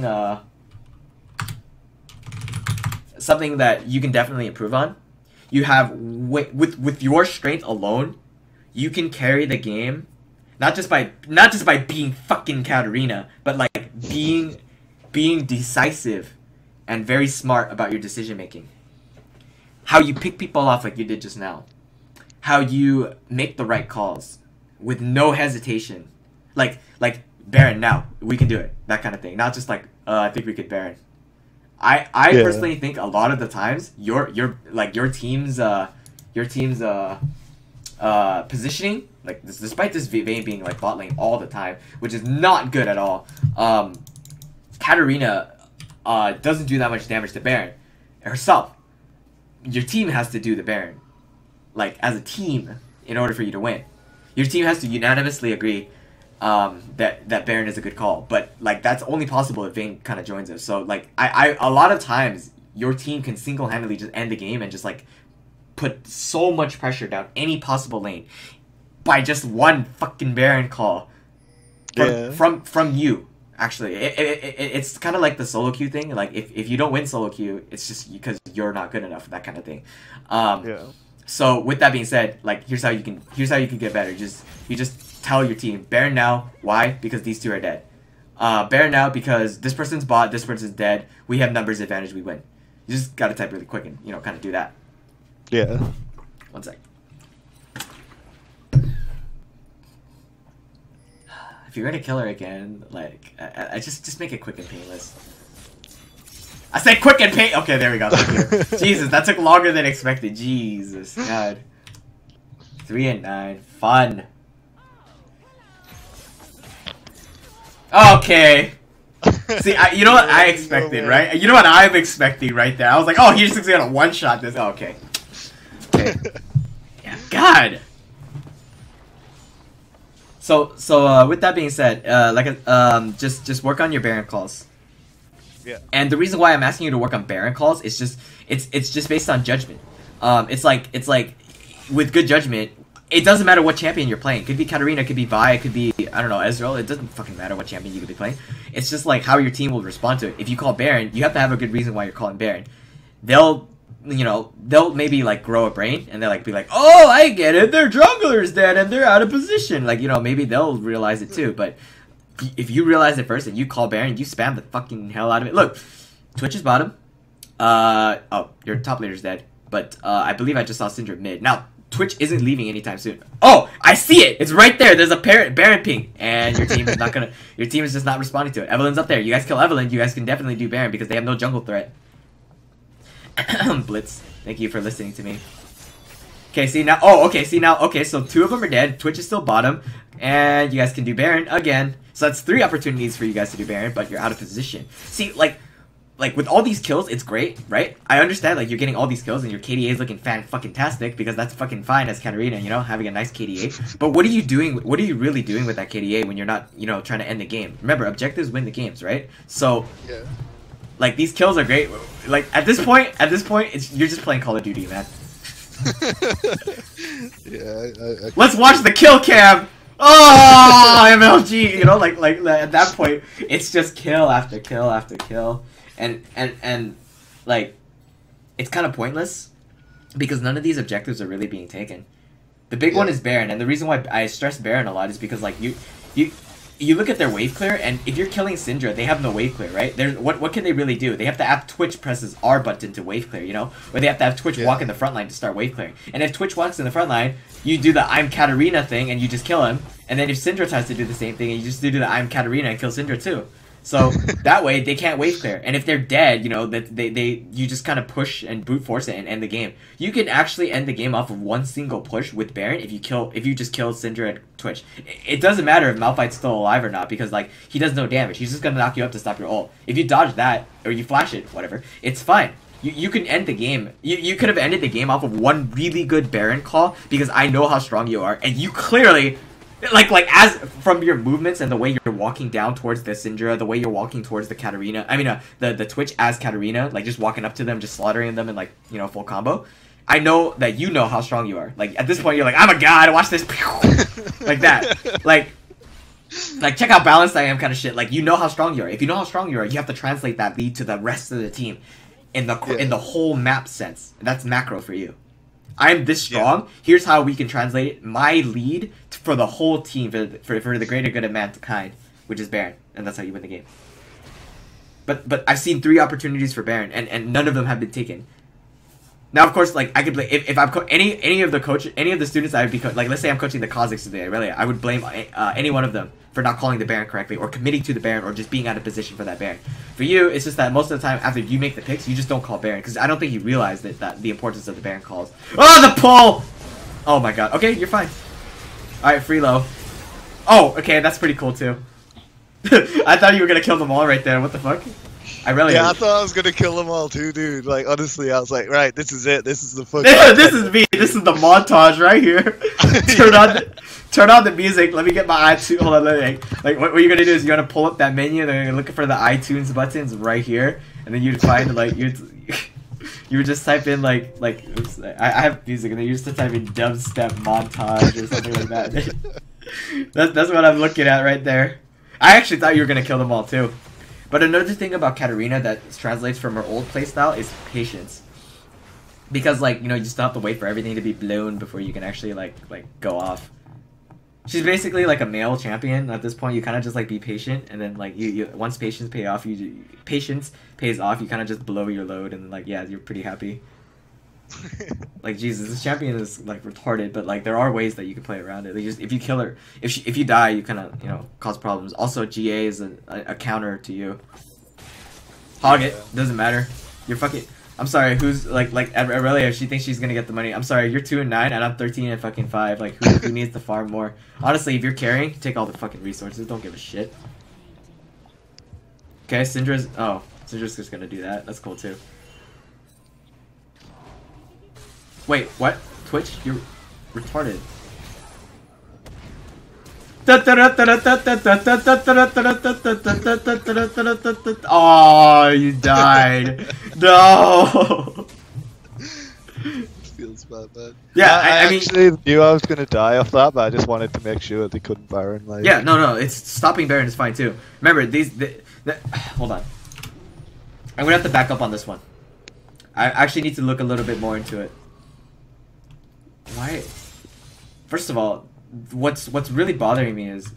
Speaker 2: that you can definitely improve on. You have with your strength alone, you can carry the game. Not just by being fucking Katarina, but like being decisive and very smart about your decision making. How you pick people off like you did just now. How you make the right calls with no hesitation. Like Baron, now we can do it. That kind of thing. Not just like I think we could Baron. I personally think a lot of the times your team's positioning, like despite this Vayne being like bot lane all the time, which is not good at all. Katarina doesn't do that much damage to Baron herself. your team has to do the Baron, like as a team, in order for you to win. Your team has to unanimously agree that Baron is a good call, but like that's only possible if Vayne kind of joins us. So like I a lot of times your team can single-handedly just end the game and just like put so much pressure down any possible lane by just one fucking Baron call from you. Actually, it's kind of like the solo queue thing. Like if you don't win solo queue, it's just because you're not good enough, that kind of thing. So with that being said, like here's how you can get better. You just tell your team Baron now. Why? Because these two are dead. Baron now because this person's bot, this person's dead. We have numbers advantage. We win. You just gotta type really quick and kind of do that.
Speaker 3: Yeah.
Speaker 2: One sec. If you're gonna kill her again, like I just make it quick and painless. I said quick and pain. Okay, there we go. Jesus, that took longer than expected. Jesus, God. 3 and 9, fun. Okay. See, you know what I expected, right? You know what I'm expecting right there. I was like, oh, he's just gonna one-shot this. Oh, okay. Okay. Yeah, God. So with that being said, just work on your Baron calls.
Speaker 1: Yeah.
Speaker 2: And the reason why I'm asking you to work on Baron calls is just it's just based on judgment. It's like with good judgment, it doesn't matter what champion you're playing. It could be Katarina, it could be Vi, it could be, I don't know, Ezreal. It doesn't fucking matter what champion you could be playing. It's just like how your team will respond to it. If you call Baron, you have to have a good reason why you're calling Baron. They'll maybe like grow a brain and they'll like be like, oh, I get it, their jungler's dead and they're out of position. Like, maybe they'll realize it too. But if you realize it first and you call Baron, you spam the fucking hell out of it. Look, Twitch is bottom. Oh, your top laner's dead. But I believe I just saw Syndra mid. Now, Twitch isn't leaving anytime soon. Oh, I see it. It's right there. There's a Baron ping, and your team is not gonna. Your team is just not responding to it. Evelyn's up there. You guys kill Evelyn. You guys can definitely do Baron because they have no jungle threat. Blitz. Thank you for listening to me. Okay, see now. Oh, okay, see now. Okay, so 2 of them are dead. Twitch is still bottom, and you guys can do Baron again. So that's 3 opportunities for you guys to do Baron, but you're out of position. See, like with all these kills, it's great, right? I understand, like, you're getting all these kills and your KDA is looking fan-fucking-tastic because that's fucking fine as Katarina, having a nice KDA. But what are you doing, what are you really doing with that KDA when you're not, trying to end the game? Remember, objectives win the games, right? So, like, these kills are great. Like, at this point, you're just playing Call of Duty, man.
Speaker 3: Yeah,
Speaker 2: Let's watch the kill cam! Oh, MLG! Like at that point, it's just kill after kill after kill. And like, it's kind of pointless because none of these objectives are really being taken. The big one is Baron, and the reason why I stress Baron a lot is because like you look at their wave clear, and if you're killing Syndra, they have no wave clear, right? What can they really do? They have to have Twitch presses R button to wave clear, or they have to have Twitch walk in the front line to start wave clearing. And if Twitch walks in the front line, you do the I'm Katarina thing and you just kill him. And then if Syndra tries to do the same thing, you just do the I'm Katarina and kill Syndra too. So that way they can't wave clear, and if they're dead, you just kind of push and brute force it and end the game. You can actually end the game off of one single push with Baron if you just kill Syndra at Twitch. It doesn't matter if Malphite's still alive or not because like he does no damage. He's just gonna knock you up to stop your ult. If you dodge that or you flash it, whatever, it's fine. You can end the game. You could have ended the game off of one really good Baron call because I know how strong you are, and you clearly. Like as from your movements and the way you're walking down towards the Syndra, the way you're walking towards the Katarina, the Twitch as Katarina, like just walking up to them, just slaughtering them in like, full combo. I know that you know how strong you are. Like at this point you're like, I'm a god, watch this. Like that. Like check how balanced I am kind of shit. Like you know how strong you are. If you know how strong you are, you have to translate that lead to the rest of the team in the whole map sense. That's macro for you. I'm this strong. Yeah. Here's how we can translate my lead for the whole team, for the greater good of mankind, which is Baron, and that's how you win the game. But I've seen 3 opportunities for Baron, and none of them have been taken. Now, of course, like I could play if I'm any of the students I would be like, let's say I'm coaching the Kazakhs today, really, I would blame any one of them for not calling the Baron correctly or committing to the Baron or just being out of position for that Baron. For you, it's just that most of the time after you make the picks, you just don't call Baron because I don't think you realize that the importance of the Baron calls. Oh, the pull! Oh my god. Okay, you're fine. All right, free low. Oh, okay, that's pretty cool too. I thought you were gonna kill them all right there. What the fuck?
Speaker 3: Yeah, I thought I was gonna kill them all too, dude. Like, honestly, I was like, right, this is it. This is the fucking.
Speaker 2: This is me. This is the montage right here. Turn on the music. Let me get my iTunes. Hold on, like what you're gonna do is you're gonna pull up that menu and then you're looking for the iTunes buttons right here, and then you'd find like you would just type in like oops, I have music, and then you just type in dubstep montage or something like that. That's what I'm looking at right there. I actually thought you were gonna kill them all too. But another thing about Katarina that translates from her old playstyle is patience. Because, like, you know, you still have to wait for everything to be blown before you can actually, like go off. She's basically like a male champion at this point. You kind of just, like, be patient, and then, like, you once patience pays off, you kind of just blow your load, and, like, yeah, you're pretty happy. Like, Jesus, this champion is, like, retarded, but, like, there are ways that you can play around it. Like, just, if you kill her, if you die, you kind of, you know, cause problems. Also, GA is a counter to you. Hog it. Doesn't matter. You're fucking... I'm sorry, who's, like Aurelia, she thinks she's gonna get the money. I'm sorry, you're 2 and 9, and I'm 13 and fucking 5. Like, who needs to farm more? Honestly, if you're carrying, take all the fucking resources. Don't give a shit. Okay, Syndra's... Oh, Syndra's just gonna do that. That's cool, too. Wait, what? Twitch? You're retarded. Oh, you died. No.
Speaker 3: Feels bad, man.
Speaker 2: Yeah,
Speaker 3: I mean, actually knew I was gonna die off that, but I just wanted to make sure they couldn't Baron. Like.
Speaker 2: Yeah, no, it's stopping Baron is fine too. Remember hold on. I'm gonna have to back up on this one. I actually need to look a little bit more into it. Why? First of all, what's really bothering me is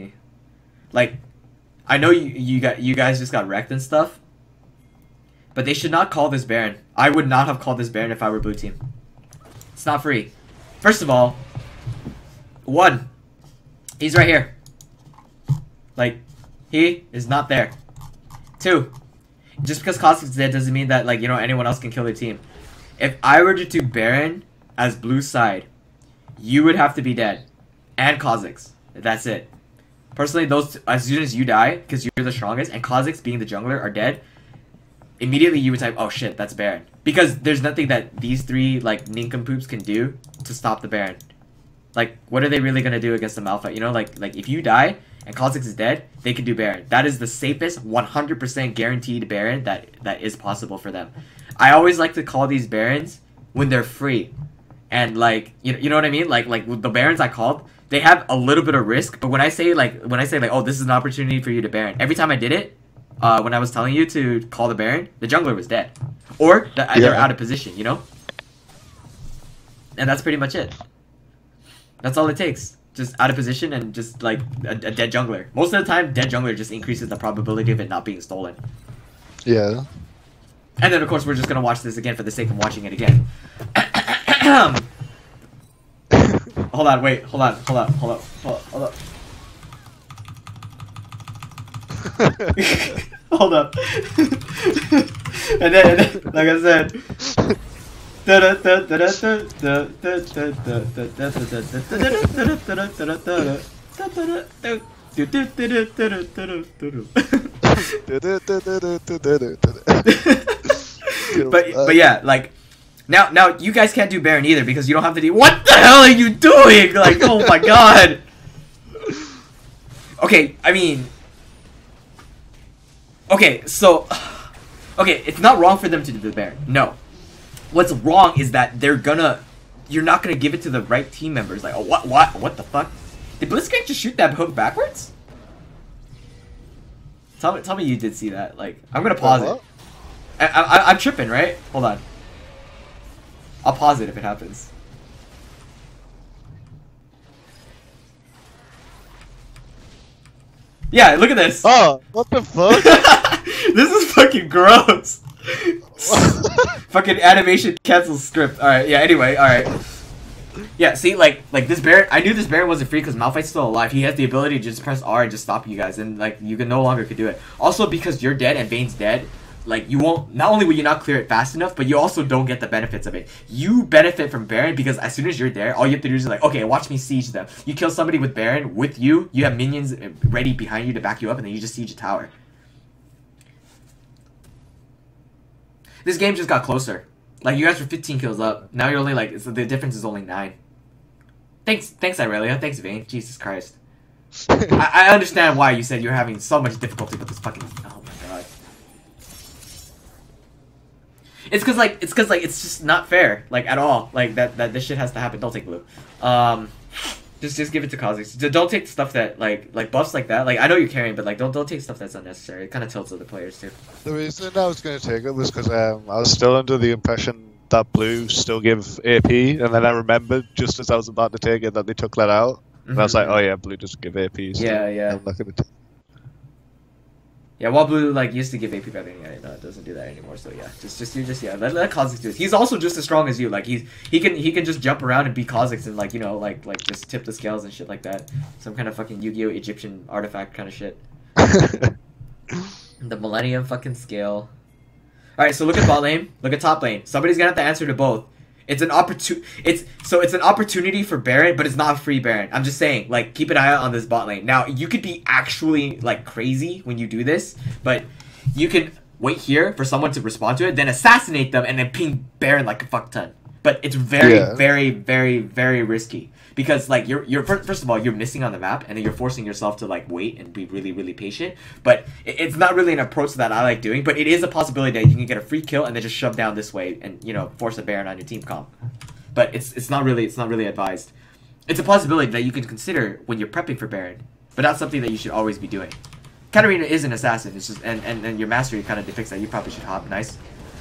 Speaker 2: I know you guys just got wrecked and stuff, but they should not call this Baron. I would not have called this Baron if I were blue team. It's not free. First of all, 1, he's right here. Like, he is not there. 2, just because Cosmic's dead doesn't mean that, like, you know, anyone else can kill their team. If I were to do Baron as blue side, you would have to be dead. And Kha'Zix. That's it. Personally, those as soon as you die, because you're the strongest, and Kha'Zix being the jungler are dead, immediately you would type, oh shit, that's Baron. Because there's nothing that these 3, like, nincompoops can do to stop the Baron. Like, what are they really gonna do against the Malphite? You know, like if you die and Kha'Zix is dead, they can do Baron. That is the safest, 100% guaranteed Baron that is possible for them. I always like to call these Barons when they're free. And, like, you know what I mean? Like the Barons I called, they have a little bit of risk, but when I say like, oh, this is an opportunity for you to Baron, every time I did it, when I was telling you to call the Baron, the jungler was dead. Or they're out of position, you know? And that's pretty much it. That's all it takes. Just out of position and just, like, a dead jungler. Most of the time, dead jungler just increases the probability of it not being stolen.
Speaker 3: Yeah.
Speaker 2: And then, of course, we're just gonna watch this again for the sake of watching it again. Hold on, wait, hold up. Hold up. and then, like I said, but yeah, like, now you guys can't do Baron either because you don't have to do. What the hell are you doing? Like, oh my god. Okay, I mean, okay, so, okay, it's not wrong for them to do the Baron. No, what's wrong is that you're not gonna give it to the right team members. Like, oh, what the fuck? Did Blitzcrank just shoot that hook backwards? Tell me you did see that. Like, I'm gonna pause it. I'm tripping, right? Hold on. I'll pause it if it happens. Yeah, look at this.
Speaker 3: Oh, what the fuck?
Speaker 2: This is fucking gross. Fucking animation cancel script. Alright, yeah, anyway, alright. Yeah, see, like this Baron, I knew this Baron wasn't free because Malphite's still alive. He has the ability to just press R and just stop you guys, and, like, you can no longer could do it. Also, because you're dead and Vayne's dead, like, you won't, not only will you not clear it fast enough, but you also don't get the benefits of it. You benefit from Baron because as soon as you're there, all you have to do is like, okay, watch me siege them. You kill somebody with Baron, with you have minions ready behind you to back you up, and then you just siege a tower. This game just got closer. Like, you guys were 15 kills up. Now you're only, like, the difference is only 9. Thanks, Irelia. Thanks, Vayne. Jesus Christ. I understand why you said you're having so much difficulty with this fucking... Oh, my God. It's cause it's just not fair, like, at all. Like, that this shit has to happen. Don't take blue. Just give it to Kha'Zix. Don't take stuff that, like buffs like that. Like, I know you're carrying, but, like, don't take stuff that's unnecessary. It kind of tilts other players, too.
Speaker 3: The reason I was going to take it was because I was still under the impression that blue still give AP, and then I remembered just as I was about to take it that they took that out. And I was like, oh yeah, blue doesn't give AP. So
Speaker 2: yeah.
Speaker 3: I'm not going to
Speaker 2: Yeah, while blue like used to give AP back then, yeah, no, it doesn't do that anymore. So yeah, let Kha'Zix do it. He's also just as strong as you. Like he can just jump around and beat Kha'Zix and like like just tip the scales and shit like that. Some kind of fucking Yu-Gi-Oh Egyptian artifact kind of shit. The Millennium fucking scale. All right, so look at bot lane, look at top lane. Somebody's gonna have to answer to both. It's an opportunity for Baron, but it's not a free Baron. I'm just saying, like, keep an eye out on this bot lane. Now, you could be actually, like, crazy when you do this, but you can wait here for someone to respond to it, then assassinate them, and then ping Baron like a fuck ton. But it's very, very, very, very risky. Because, like, you're first of all, you're missing on the map, and then you're forcing yourself to, like, wait and be really, really patient. But it's not really an approach that I like doing, but it is a possibility that you can get a free kill and then just shove down this way and, force a Baron on your team comp. But it's not really advised. It's a possibility that you can consider when you're prepping for Baron, but not something that you should always be doing. Katarina is an assassin, it's just, and your mastery kind of depicts that you probably should hop. Nice.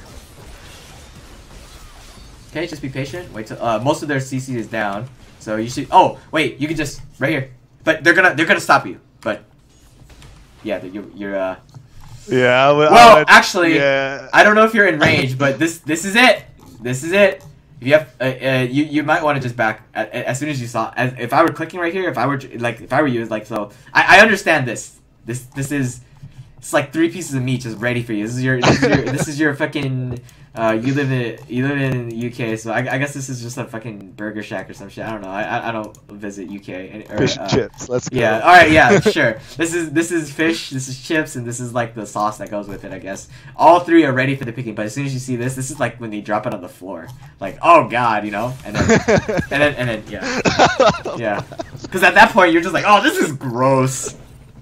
Speaker 2: Okay, just be patient. Wait till most of their CC is down. So you should. Oh wait, you can just right here. But they're gonna stop you. But yeah, you're.
Speaker 3: Yeah.
Speaker 2: Well, actually, yeah. I don't know if you're in range, but this is it. This is it. If you have, you might want to just back as soon as you saw. If I were clicking right here, if I were you, like so. I understand this. This is. It's like 3 pieces of meat just ready for you. This is your fucking. You live in UK, so I guess this is just a fucking burger shack or some shit. I don't know. I don't visit UK.
Speaker 3: Fish and chips. Let's go.
Speaker 2: Yeah. All right. Yeah. Sure. This is fish. This is chips, and this is like the sauce that goes with it. I guess all 3 are ready for the picking. But as soon as you see this is like when they drop it on the floor. Like, oh god, and then yeah, yeah. Because at that point you're just like, oh, this is gross.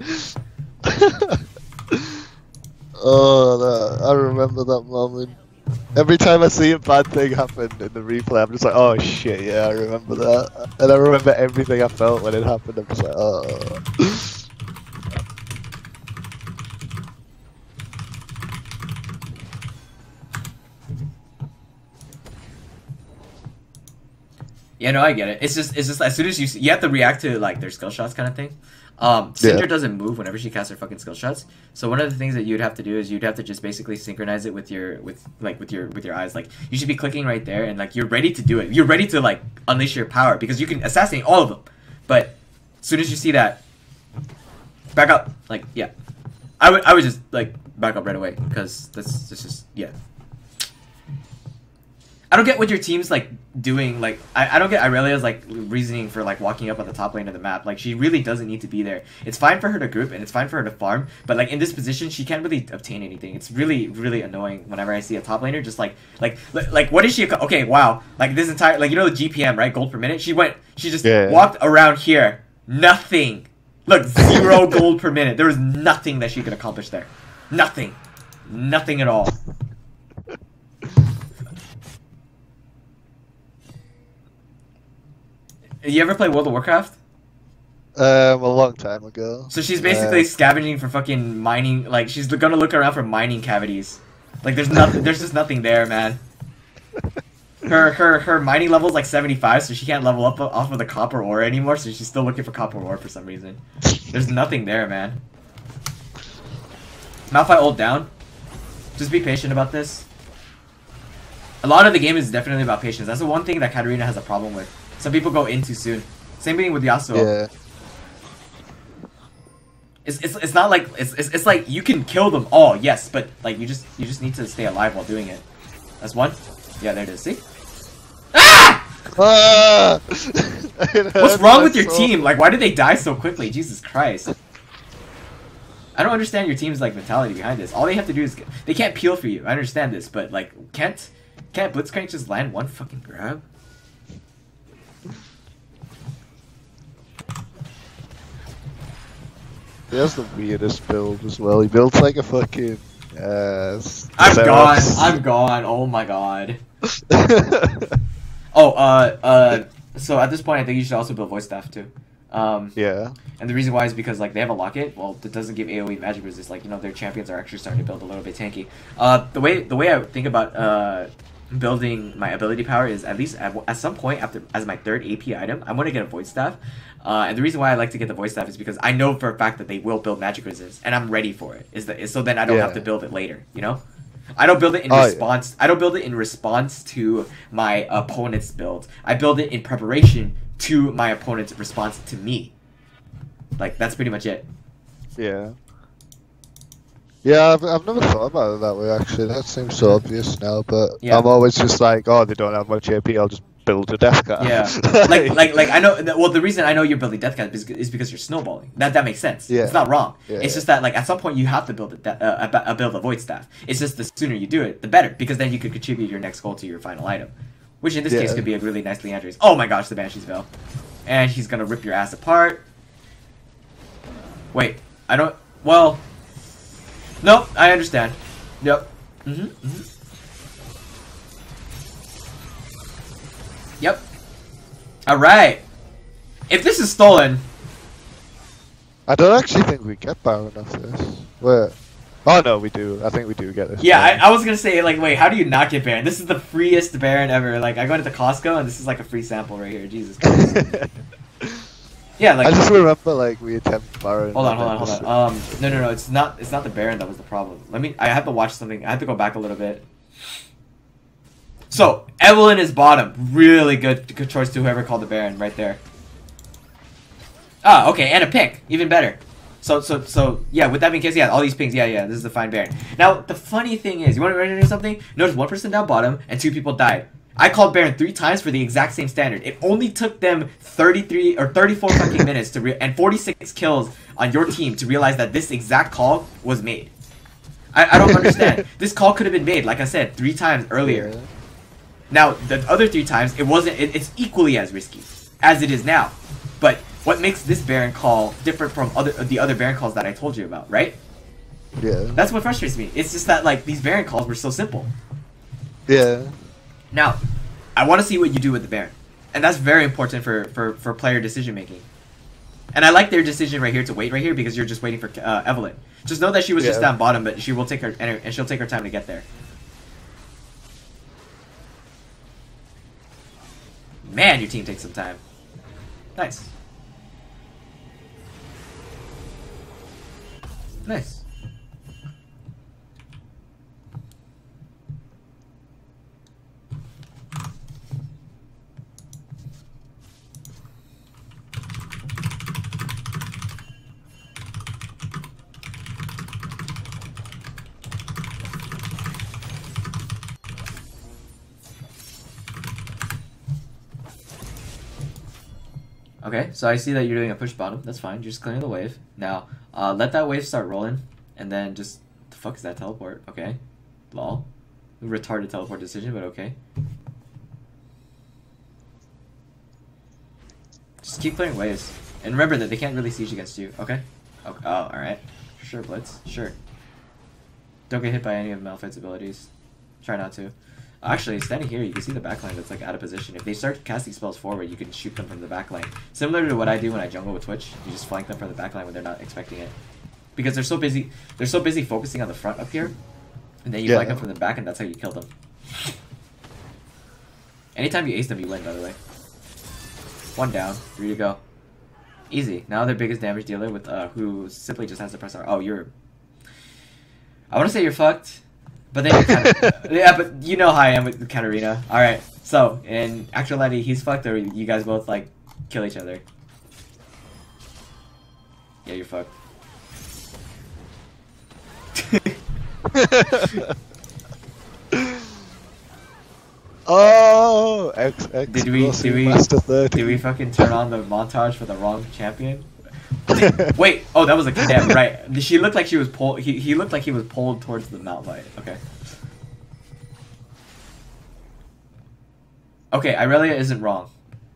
Speaker 3: Oh, I remember that moment. Every time I see a bad thing happen in the replay, I'm just like, oh shit, yeah, I remember that. And I remember everything I felt when it happened. I'm just like, oh.
Speaker 2: Yeah, no, I get it. It's just as soon as you have to react to like their skill shots kind of thing. Cinder doesn't move whenever she casts her fucking skill shots. So one of the things that you'd have to do is you'd have to just basically synchronize it with your eyes. Like you should be clicking right there and like you're ready to do it. You're ready to like unleash your power because you can assassinate all of them. But as soon as you see that, back up. Like yeah, I would just like back up right away because that's just yeah. I don't get what your team's like doing. Like I don't get Irelia's like reasoning for like walking up on the top lane of the map. Like she really doesn't need to be there. It's fine for her to group and it's fine for her to farm, but like in this position she can't really obtain anything. It's really really annoying whenever I see a top laner just like what is she? Okay, wow. Like this entire like the GPM, right? Gold per minute. She just walked around here. Nothing. Look, 0 gold per minute. There was nothing that she could accomplish there. Nothing. Nothing at all. You ever play World of Warcraft?
Speaker 3: A long time ago.
Speaker 2: So she's basically scavenging for fucking mining. Like she's gonna look around for mining cavities. Like there's nothing. There's just nothing there, man. Her mining level's like 75, so she can't level up off of the copper ore anymore. So she's still looking for copper ore for some reason. There's nothing there, man. Malphite ult down. Just be patient about this. A lot of the game is definitely about patience. That's the one thing that Katarina has a problem with. Some people go in too soon. Same thing with Yasuo.
Speaker 3: Yeah.
Speaker 2: It's not like it's like you can kill them all, yes, but like you just need to stay alive while doing it. That's one. Yeah, there it is. See? Ah! What's wrong with your team? Like, why did they die so quickly? Jesus Christ. I don't understand your team's like mentality behind this. All they have to do is they can't peel for you. I understand this, but like can't Blitzcrank just land one fucking grab?
Speaker 3: He has the weirdest build as well. He builds like a fucking.
Speaker 2: I'm gone. Oh my god. So at this point, I think you should also build voice staff too.
Speaker 3: Yeah.
Speaker 2: And the reason why is because like they have a locket. Well, it doesn't give AOE magic resist. Like their champions are actually starting to build a little bit tanky. The way I think about building my ability power is at least at some point as my third AP item, I'm gonna get a voice staff. And the reason why I like to get the voice staff is because I know for a fact that they will build magic resist, and I'm ready for it. So then I don't have to build it later. I don't build it in response. Yeah. I don't build it in response to my opponent's build. I build it in preparation to my opponent's response to me. Like that's pretty much it.
Speaker 3: Yeah. Yeah, I've never thought about it that way actually. That seems so obvious now, but yeah. I'm always just like, oh, they don't have much AP. I'll just build a death card.
Speaker 2: Yeah. like I know. Well, the reason I know you're building death cards is because you're snowballing. That makes sense. Yeah. It's not wrong. Yeah, it's just that like at some point you have to build build a void staff. It's just the sooner you do it, the better, because then you could contribute your next goal to your final item, which in this case could be a really nice Leandre's. Oh my gosh, the Banshee's Veil, and he's gonna rip your ass apart. Wait, I don't. Well, nope. I understand. Yep. Yep. Alright. If this is stolen...
Speaker 3: I don't actually think we get Baron off this. Wait. Oh no, we do. I think we do get this.
Speaker 2: Yeah, I was gonna say, like, wait, how do you not get Baron? This is the freest Baron ever. Like, I go into Costco and this is like a free sample right here. Jesus Christ. Yeah, like...
Speaker 3: I just remember, like, we attempt Baron.
Speaker 2: Hold on. No. It's not the Baron that was the problem. I have to watch something. I have to go back a little bit. So, Evelyn is bottom. Really good choice to whoever called the Baron right there. Ah, okay, and a pick. Even better. So yeah, with that being the case, yeah, all these pings, yeah, this is the fine Baron. Now, the funny thing is, you want to know something? Notice one person down bottom and 2 people died. I called Baron 3 times for the exact same standard. It only took them 33 or 34 fucking minutes and 46 kills on your team to realize that this exact call was made. I don't understand. This call could have been made, like I said, 3 times earlier. Yeah. Now, the other 3 times, it wasn't. It's equally as risky as it is now. But what makes this Baron call different from the other Baron calls that I told you about, right?
Speaker 3: Yeah.
Speaker 2: That's what frustrates me. It's just that like these Baron calls were so simple.
Speaker 3: Yeah.
Speaker 2: Now, I want to see what you do with the Baron, and that's very important for player decision making. And I like their decision right here to wait right here because you're just waiting for Evelyn. Just know that she was just down bottom, but she will take her and she'll take her time to get there. Man, your team takes some time. Nice. Nice. Okay, so I see that you're doing a push bottom. That's fine. You're just clearing the wave. Now, let that wave start rolling, and then just... The fuck is that teleport? Okay. Lol. Retarded teleport decision, but okay. Just keep clearing waves. And remember that they can't really siege against you, okay? Oh, alright. Sure, Blitz. Sure. Don't get hit by any of Malphite's abilities. Try not to. Actually, standing here, you can see the backline that's like out of position. If they start casting spells forward, you can shoot them from the backline. Similar to what I do when I jungle with Twitch. You just flank them from the backline when they're not expecting it. Because they're so busy focusing on the front up here. And then you flank them from the back, and that's how you kill them. Anytime you ace them, you win, by the way. 1 down, 3 to go. Easy. Now their biggest damage dealer with who simply just has to press R. Oh, you're... I want to say you're fucked. But then you're kind of... Yeah, but you know how I am with Katarina. Alright, so, in actuality, he's fucked, or you guys both, like, kill each other? Yeah, you're fucked.
Speaker 3: Oh, XX
Speaker 2: did we fucking turn on the montage for the wrong champion? Wait, oh, that was a cadet, right? She looked like she was pulled. He looked like he was pulled towards the Malphite. Okay. Okay, Irelia isn't wrong.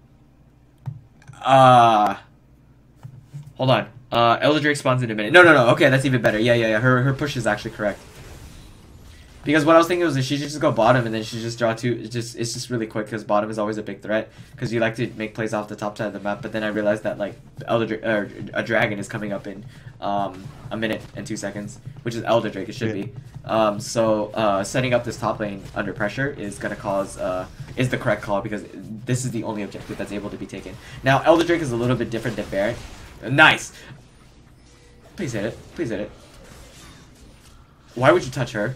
Speaker 2: Hold on. Elder Drake spawns in a minute. No. Okay, that's even better. Yeah. Her push is actually correct. Because what I was thinking was that she should just go bottom and then she just draw two. It's just really quick because bottom is always a big threat because you like to make plays off the top side of the map. But then I realized that like a dragon is coming up in a minute and 2 seconds, which is Elder Drake. It should be. So setting up this top lane under pressure is gonna cause is the correct call because this is the only objective that's able to be taken. Now Elder Drake is a little bit different than Baron. Nice. Please hit it. Please hit it. Why would you touch her?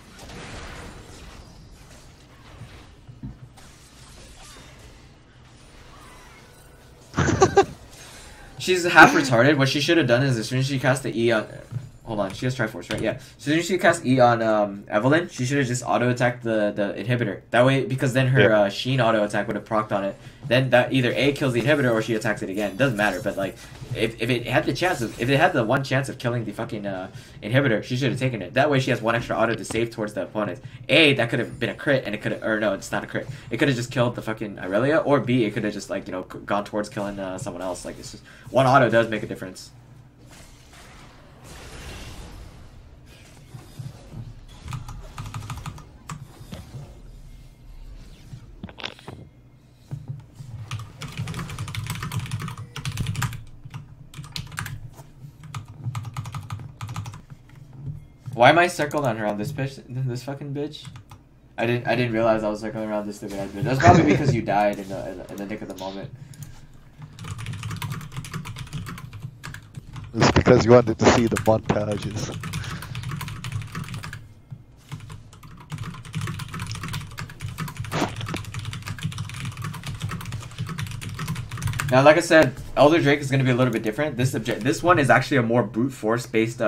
Speaker 2: She's half retarded. What she should have done is as soon as she cast the E on... Hold on, she has Triforce, right? Yeah. As soon as she cast E on Evelyn, she should have just auto-attacked the inhibitor. That way, because then her Sheen auto-attack would have procced on it. Then that either A, kills the inhibitor, or she attacks it again. It doesn't matter, but like, if it had the chance of... If it had the one chance of killing the fucking inhibitor, she should have taken it. That way she has one extra auto to save towards the opponent. A, that could have been a crit, and it could have... Or no, it's not a crit. It could have just killed the fucking Irelia, or B, it could have just, like, you know, gone towards killing someone else. Like, it's just... One auto does make a difference. Why am I circled on her on this bitch? This fucking bitch? I didn't realize I was circling around this stupid ass bitch. That's probably because you died in the nick of the moment.
Speaker 3: It's because you wanted to see the montages.
Speaker 2: Now, like I said, Elder Drake is going to be a little bit different. This one is actually a more brute force based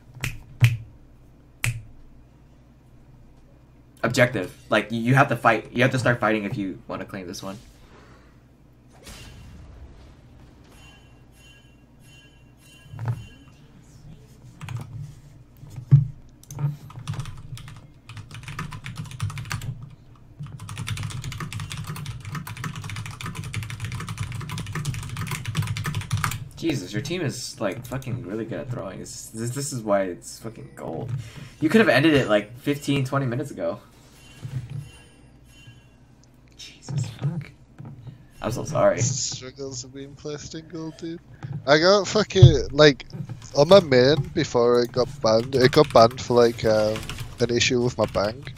Speaker 2: objective. Like you have to fight. You have to start fighting if you want to claim this one. Jesus, your team is like fucking really good at throwing. This is why it's fucking gold. You could have ended it like 15, 20 minutes ago. Jesus fuck. I'm so sorry.
Speaker 3: Struggles of being placed in gold, dude. I got fucking like on my main before it got banned. It got banned for like an issue with my bank.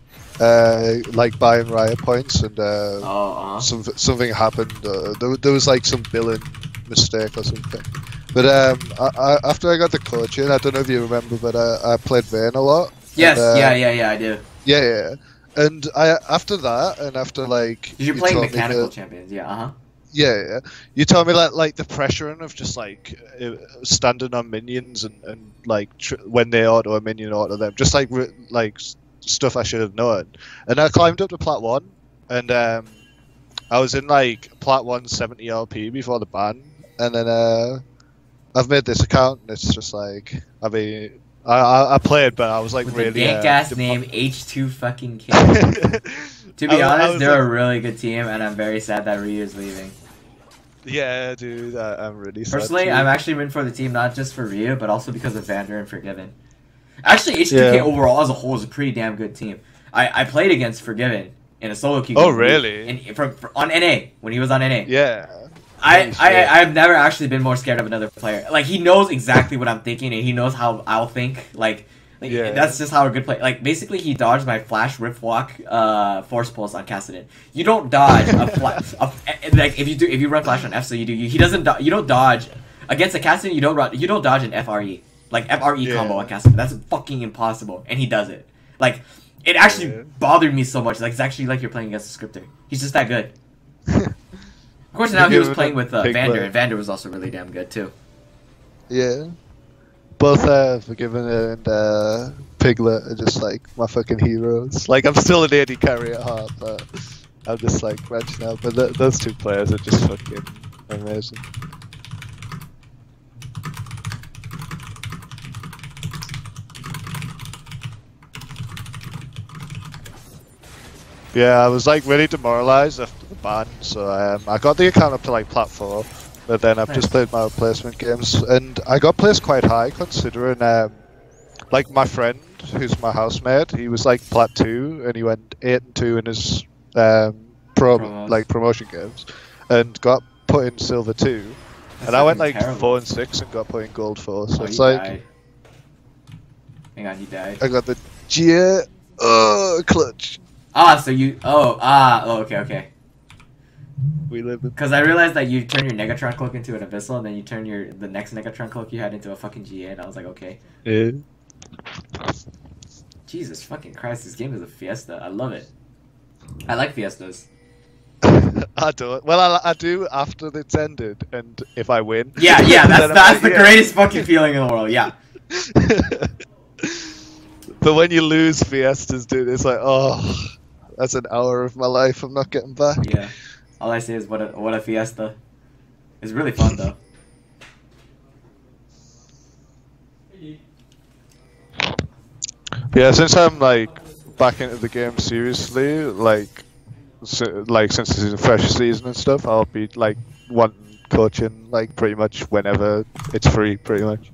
Speaker 3: Like buying riot points and something happened. There was like some billing mistake or something. But after I got the coaching, I don't know if you remember, but I played Vayne a lot.
Speaker 2: Yes,
Speaker 3: and,
Speaker 2: yeah, I do.
Speaker 3: Yeah. And after that, and after like
Speaker 2: you're playing mechanical champions, yeah,
Speaker 3: Yeah. You told me like the pressuring of just like standing on minions and like when they auto a minion auto them, just like stuff I should have known. And I climbed up to Plat 1, and I was in like Plat 1 70 LP before the ban, and then I've made this account, and it's just like, I mean, I played, but I was like,
Speaker 2: with
Speaker 3: really
Speaker 2: the dank ass name H2 fucking King. To be honest, they're a really good team, and I'm very sad that Ryu is leaving.
Speaker 3: Yeah, dude, I'm really sad.
Speaker 2: Personally, I'm actually in for the team not just for Ryu, but also because of Vander and Forgiven. Actually, H2K overall as a whole is a pretty damn good team. I played against Forgiven in a solo queue.
Speaker 3: Oh, really?
Speaker 2: On NA, when he was on NA.
Speaker 3: Yeah.
Speaker 2: I've never actually been more scared of another player. Like, he knows exactly what I'm thinking, and he knows how I'll think. Like that's just how a good player... Like, basically, he dodged my flash, rip walk, force pulse on Kassadin. You don't dodge a flash... like, if you run flash on F, so you do... He doesn't... You don't dodge... Against a Kassadin, you don't dodge an FRE. Like, FRE combo on Kassadin. That's fucking impossible. And he does it. Like, it actually bothered me so much. Like, it's actually like you're playing against a scripter. He's just that good. Of course, now he was playing with Vander, and Vander was also really damn good, too.
Speaker 3: Yeah. Both Forgiven and Piglet are just, like, my fucking heroes. Like, I'm still an AD carry at heart, but I'm just, like, branching out. But those two players are just fucking amazing. Yeah, I was like really demoralised after the ban, so I got the account up to like plat 4, but then I've just played my replacement games, and I got placed quite high considering like my friend who's my housemate, he was like plat 2 and he went 8-2 in his promotion games, and got put in silver 2, and I went like terrible. 4-6 and got put in gold 4. So it's like,
Speaker 2: died. Hang on, you died.
Speaker 3: I got the clutch.
Speaker 2: So you okay.
Speaker 3: We live in...
Speaker 2: Because I realized that you turn your Negatron cloak into an Abyssal, and then you turn the next Negatron cloak you had into a fucking GA, and I was like, okay.
Speaker 3: Yeah.
Speaker 2: Jesus fucking Christ, this game is a fiesta. I love it. I like fiestas.
Speaker 3: I don't. Well, I do after it's ended, and if I win.
Speaker 2: Yeah, that's the greatest fucking feeling in the world, yeah.
Speaker 3: But when you lose fiestas, dude, it's like, oh, that's an hour of my life I'm not getting back.
Speaker 2: Yeah. All I say is what a fiesta. It's really fun though.
Speaker 3: Yeah, since I'm like back into the game seriously, like since this is a fresh season and stuff, I'll be like wanting coaching like pretty much whenever it's free, pretty much.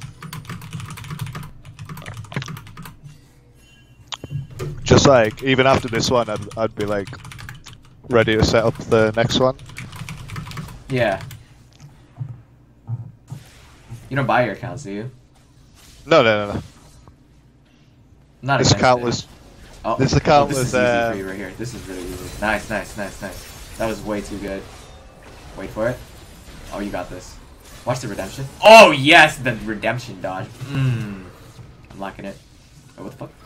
Speaker 3: Just like even after this one, I'd be like ready to set up the next one.
Speaker 2: Yeah. You don't buy your accounts, do you?
Speaker 3: No.
Speaker 2: Not
Speaker 3: this account was.
Speaker 2: Oh,
Speaker 3: this account
Speaker 2: this
Speaker 3: was.
Speaker 2: Is easy for you right here. This is really easy. Nice. That was way too good. Wait for it. Oh, you got this. Watch the redemption. Oh yes, the redemption dodge. I'm locking it. Oh, what the fuck?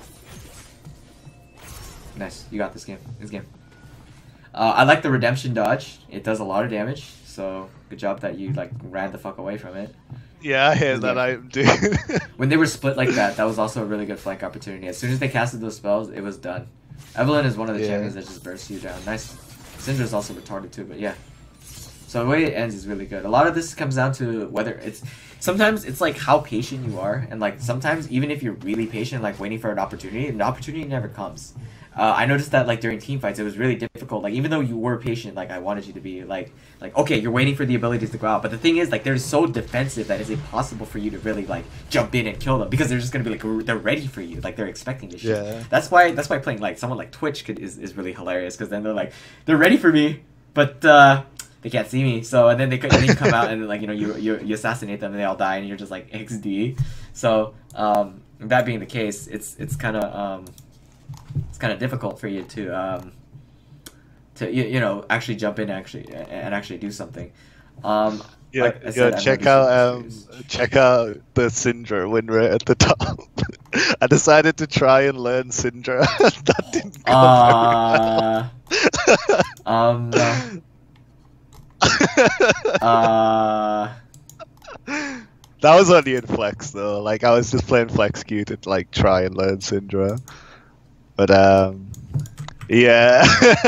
Speaker 2: Nice, you got this game. I like the redemption dodge. It does a lot of damage. So good job that you like ran the fuck away from it.
Speaker 3: Yeah, I hear that item, dude.
Speaker 2: When they were split like that, that was also a really good flank opportunity. As soon as they casted those spells, it was done. Evelyn is one of the champions that just bursts you down. Nice. Syndra's also retarded too, but yeah. So the way it ends is really good. A lot of this comes down to whether it's... Sometimes it's like how patient you are, and like sometimes even if you're really patient, like waiting for an opportunity, and the opportunity never comes. I noticed that like during team fights, it was really difficult. Like even though you were patient, like I wanted you to be like okay, you're waiting for the abilities to go out. But the thing is, like they're so defensive that it's impossible for you to really like jump in and kill them because they're just gonna be like they're ready for you, like they're expecting this shit.
Speaker 3: Yeah.
Speaker 2: That's why playing like someone like Twitch is really hilarious because then they're ready for me, but they can't see me. So and then they come out and like you assassinate them and they all die and you're just like XD. So that being the case, it's kind of difficult for you to actually jump in and actually do something. Like I said,
Speaker 3: check out the Syndra win rate at the top. I decided to try and learn Syndra. That didn't go That was only in Flex though. Like I was just playing Flex Q to like try and learn Syndra. But yeah,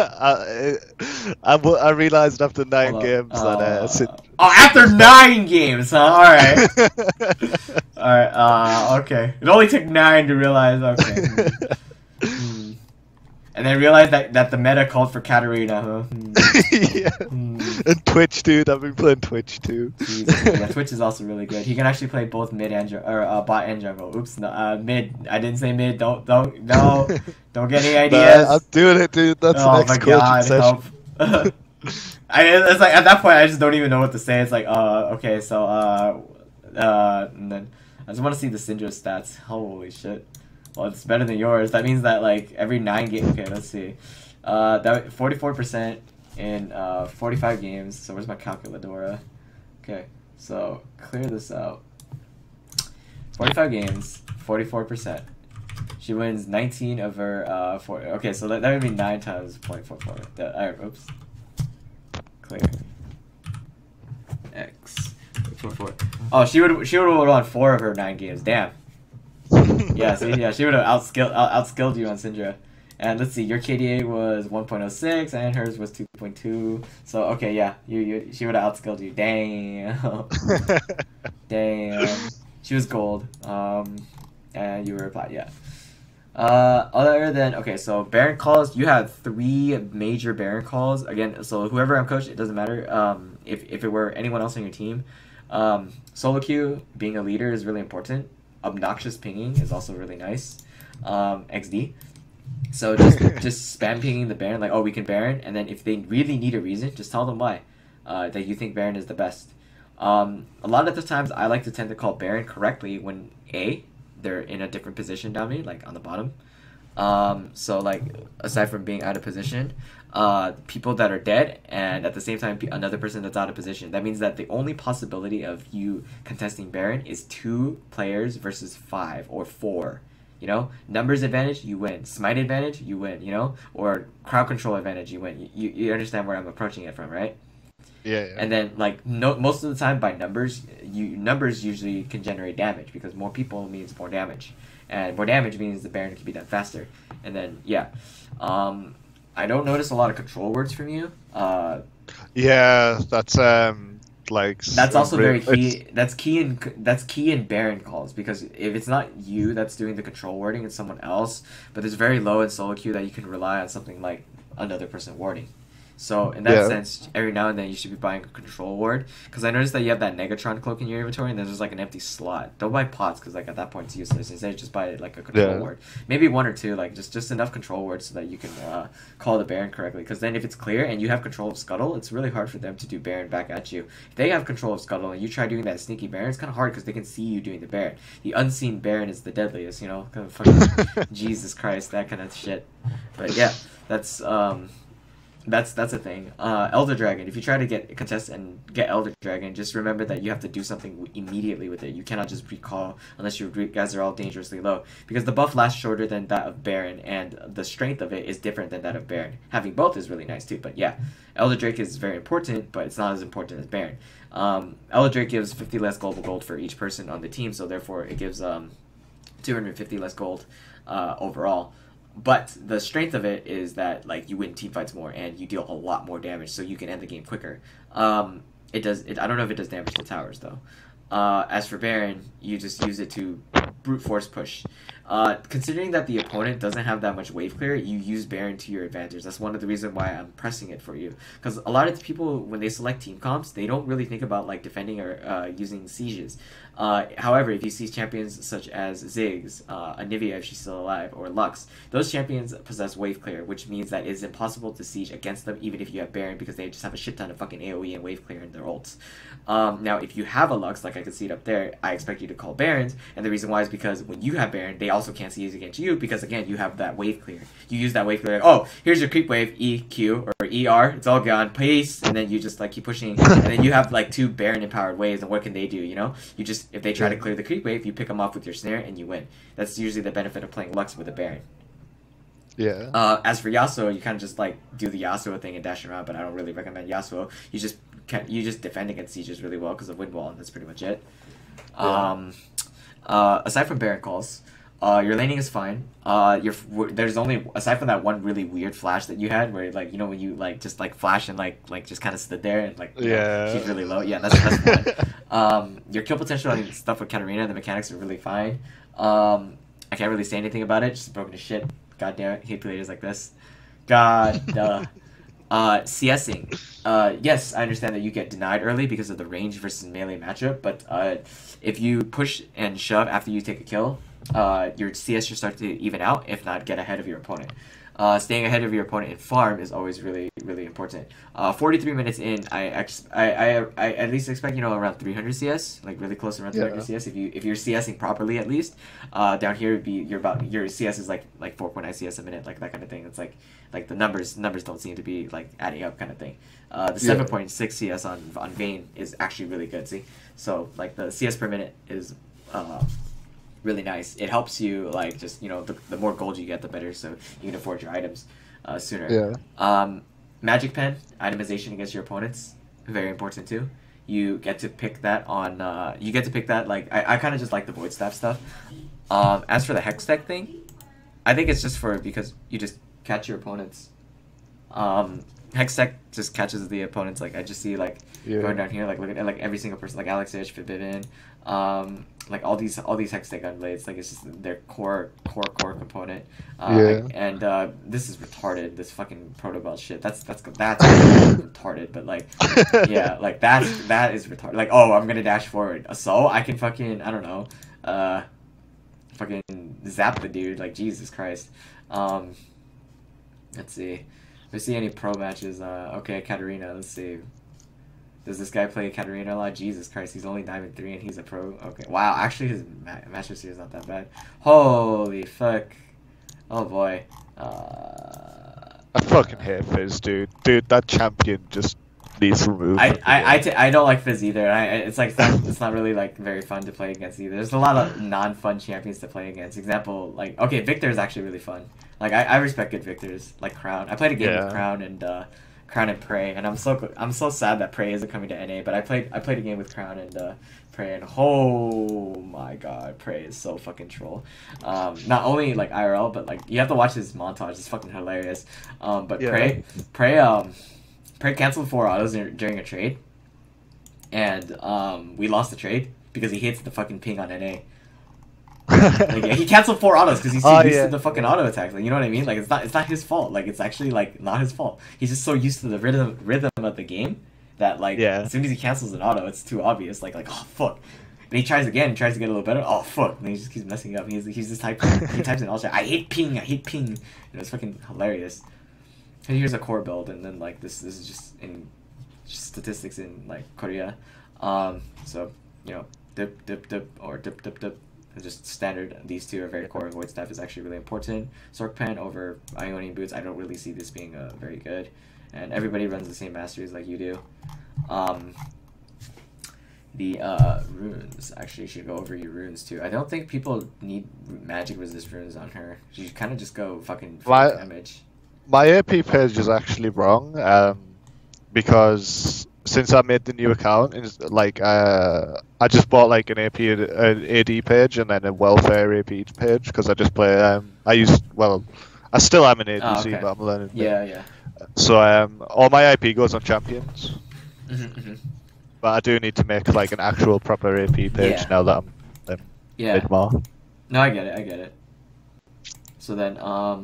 Speaker 3: I realized after 9 games that
Speaker 2: after 9 games, huh? All right, all right. Okay, it only took 9 to realize. Okay, and then realized that the meta called for Katarina, huh?
Speaker 3: Yeah. And Twitch, dude. I've been playing Twitch too.
Speaker 2: Yeah, Twitch is also really good. He can actually play both mid and bot and jungle. Oops, no, mid. I didn't say mid. Don't get any ideas.
Speaker 3: I'm doing it, dude. That's the next coaching session.
Speaker 2: It's like at that point I just don't even know what to say. It's like okay, so and then I just want to see the Syndra stats. Holy shit. Well, it's better than yours. That means that like every 9 games. Okay, let's see. That 44% in 45 games. So where's my calculadora? Okay, so clear this out. 45 games, 44%. She wins 19 of her 40. Okay, so that would be 9 times 0.44. Oops. Clear. X 0.44. Oh, she would have won 4 of her 9 games. Damn. Yeah, see, yeah, she would have outskilled you on Syndra. And let's see, your KDA was 1.06 and hers was 2.2. So okay, yeah, she would have outskilled you. Damn. Damn. She was gold. And you were plat. Yeah. Other than okay, so Baron calls, you have 3 major Baron calls again. So whoever I'm coaching, it doesn't matter. If it were anyone else on your team, solo queue being a leader is really important. Obnoxious pinging is also really nice. XD. So just spam pinging the Baron like, oh, we can Baron, and then if they really need a reason, just tell them why. That you think Baron is the best. A lot of the times I like to tend to call Baron correctly when they're in a different position down me, like on the bottom. So like aside from being out of position, people that are dead and at the same time another person that's out of position. That means that the only possibility of you contesting Baron is 2 players versus 5 or 4. You know, numbers advantage, you win. Smite advantage, you win. You know, or crowd control advantage, you win. You understand where I'm approaching it from, right?
Speaker 3: Yeah.
Speaker 2: And then like most of the time by numbers, numbers usually can generate damage because more people means more damage, and more damage means the Baron can be done faster. And then I don't notice a lot of control words from you.
Speaker 3: Yeah, that's like
Speaker 2: that's also very key. That's key in Baron calls, because if it's not you that's doing the control wording, it's someone else. But it's very low in solo queue that you can rely on something like another person wording. So in that sense, every now and then you should be buying a control ward, because I noticed that you have that Negatron cloak in your inventory and there's just like an empty slot. Don't buy pots, because like at that point it's useless. Instead, just buy like a control ward, maybe 1 or 2, like just enough control words so that you can call the Baron correctly. Because then if it's clear and you have control of Scuttle, it's really hard for them to do Baron back at you. If they have control of Scuttle and you try doing that sneaky Baron, it's kind of hard because they can see you doing the Baron. The unseen Baron is the deadliest, you know, kind of fucking Jesus Christ, that kind of shit. But yeah, that's a thing. Elder Dragon. If you try to get contest and get Elder Dragon, just remember that you have to do something immediately with it. You cannot just recall unless you guys are all dangerously low, because the buff lasts shorter than that of Baron, and the strength of it is different than that of Baron. Having both is really nice too. But yeah, Elder Drake is very important, but it's not as important as Baron. Elder Drake gives 50 less global gold for each person on the team, so therefore it gives 250 less gold overall. But the strength of it is that like you win team fights more and you deal a lot more damage, so you can end the game quicker. I don't know if it does damage to towers though. As for Baron, you just use it to brute force push. Considering that the opponent doesn't have that much wave clear, you use Baron to your advantage. That's one of the reasons why I'm pressing it for you. Because a lot of the people, when they select team comps, they don't really think about like defending or using sieges. However, if you see champions such as Ziggs, Anivia if she's still alive, or Lux, those champions possess wave clear, which means that it's impossible to siege against them even if you have Baron, because they just have a shit ton of fucking AoE and wave clear in their ults. Now, if you have a Lux, like I can see it up there, I expect you to call Barons, and the reason why is because when you have Baron, they also can't siege against you, because again, you have that wave clear. You use that wave clear, like, oh, here's your creep wave, EQ, or ER, it's all gone, pace, and then you just like keep pushing, and then you have like 2 Baron empowered waves, and what can they do, you know? You just, if they try to clear the creep wave, you pick them off with your snare, and you win. That's usually the benefit of playing Lux with a Baron.
Speaker 3: Yeah.
Speaker 2: As for Yasuo, you kind of just like do the Yasuo thing and dash around, but I don't really recommend Yasuo. You just defend against sieges really well because of wind wall, and that's pretty much it.
Speaker 3: Yeah.
Speaker 2: Aside from Baron calls, your laning is fine. There's only, aside from that one really weird flash that you had, where like, you know, when you like just like flash and like just kind of stood there and like, she's really low. Yeah, that's fine. Your kill potential and stuff with Katarina, the mechanics are really fine. I can't really say anything about it. Just broken to shit. God damn it, hate players like this. God, CSing. Yes, I understand that you get denied early because of the range versus melee matchup, but if you push and shove after you take a kill, your CS should start to even out, if not get ahead of your opponent. Staying ahead of your opponent in farm is always really, really important. 43 minutes in, I at least expect, you know, around 300 CS, like really close to around 300 CS. If you're CSing properly, at least down here would be your CS is like 4.9 CS a minute, like that kind of thing. It's like the numbers don't seem to be like adding up, kind of thing. The 7.6 CS on Vayne is actually really good. See, so like the CS per minute is really nice. It helps you, like, just, you know, the more gold you get, the better, so you can afford your items sooner. Magic Pen, itemization against your opponents, very important too. You get to pick that on, like, I kind of just like the Void Staff stuff. As for the Hex Tech thing, I think it's just because you just catch your opponents. Hextech just catches the opponents. Like I just see like going down here, like look at like every single person, like Alex Ish, Fibibin, like all these Hextech Gunblades. Like it's just their core component. And this is retarded. This fucking protobelt shit. That's retarded. But like yeah, like that is retarded. Like oh, I'm gonna dash forward. So I can fucking I don't know, fucking zap the dude. Like Jesus Christ. Let's see. Let's see any pro matches. Okay, Katarina. Let's see. Does this guy play Katarina a lot? Jesus Christ, he's only Diamond 3 and he's a pro. Okay, wow. Actually, his Master Series is not that bad. Holy fuck. Oh boy.
Speaker 3: I fucking hate Fizz, dude. Dude, that champion just needs removed.
Speaker 2: I don't like Fizz either. It's like it's not really like very fun to play against either. There's a lot of non-fun champions to play against. Example, like okay, Victor is actually really fun. Like I respect good Victors, like Crown. I played a game with Crown and Prey, and I'm so sad that Prey isn't coming to NA. But I played a game with Crown and Prey, and oh my god, Prey is so fucking troll. Not only like IRL, but like you have to watch his montage. It's fucking hilarious. But Prey canceled 4 autos during a trade, and we lost the trade because he hits the fucking ping on NA. Like, he canceled 4 autos because he's too used to the fucking auto attacks. Like, you know what I mean? Like, it's not his fault. Like, it's actually like not his fault. He's just so used to the rhythm of the game that like as soon as he cancels an auto, it's too obvious. Like oh fuck. And he tries again, tries to get a little better. Oh fuck! And he just keeps messing up. He's just he types in all shit. I hate ping. And it's fucking hilarious. And here's a core build, and then like this is just in statistics in like Korea. So you know dip or dip. Just standard. These two are very core. Void Staff is actually really important. Sorkpan over Ionian Boots. I don't really see this being very good. And everybody runs the same masteries like you do. The runes. Actually, you should go over your runes too. I don't think people need magic resist runes on her. You kind of just go fucking damage.
Speaker 3: My AP page is actually wrong. Because since I made the new account, like I just bought like an AP, an AD page, and then a welfare AP page because I just play. I still am an ADC, but I'm learning.
Speaker 2: Yeah.
Speaker 3: So all my IP goes on champions, but I do need to make like an actual proper AP page now that I'm mid-mar.
Speaker 2: No, I get it. So then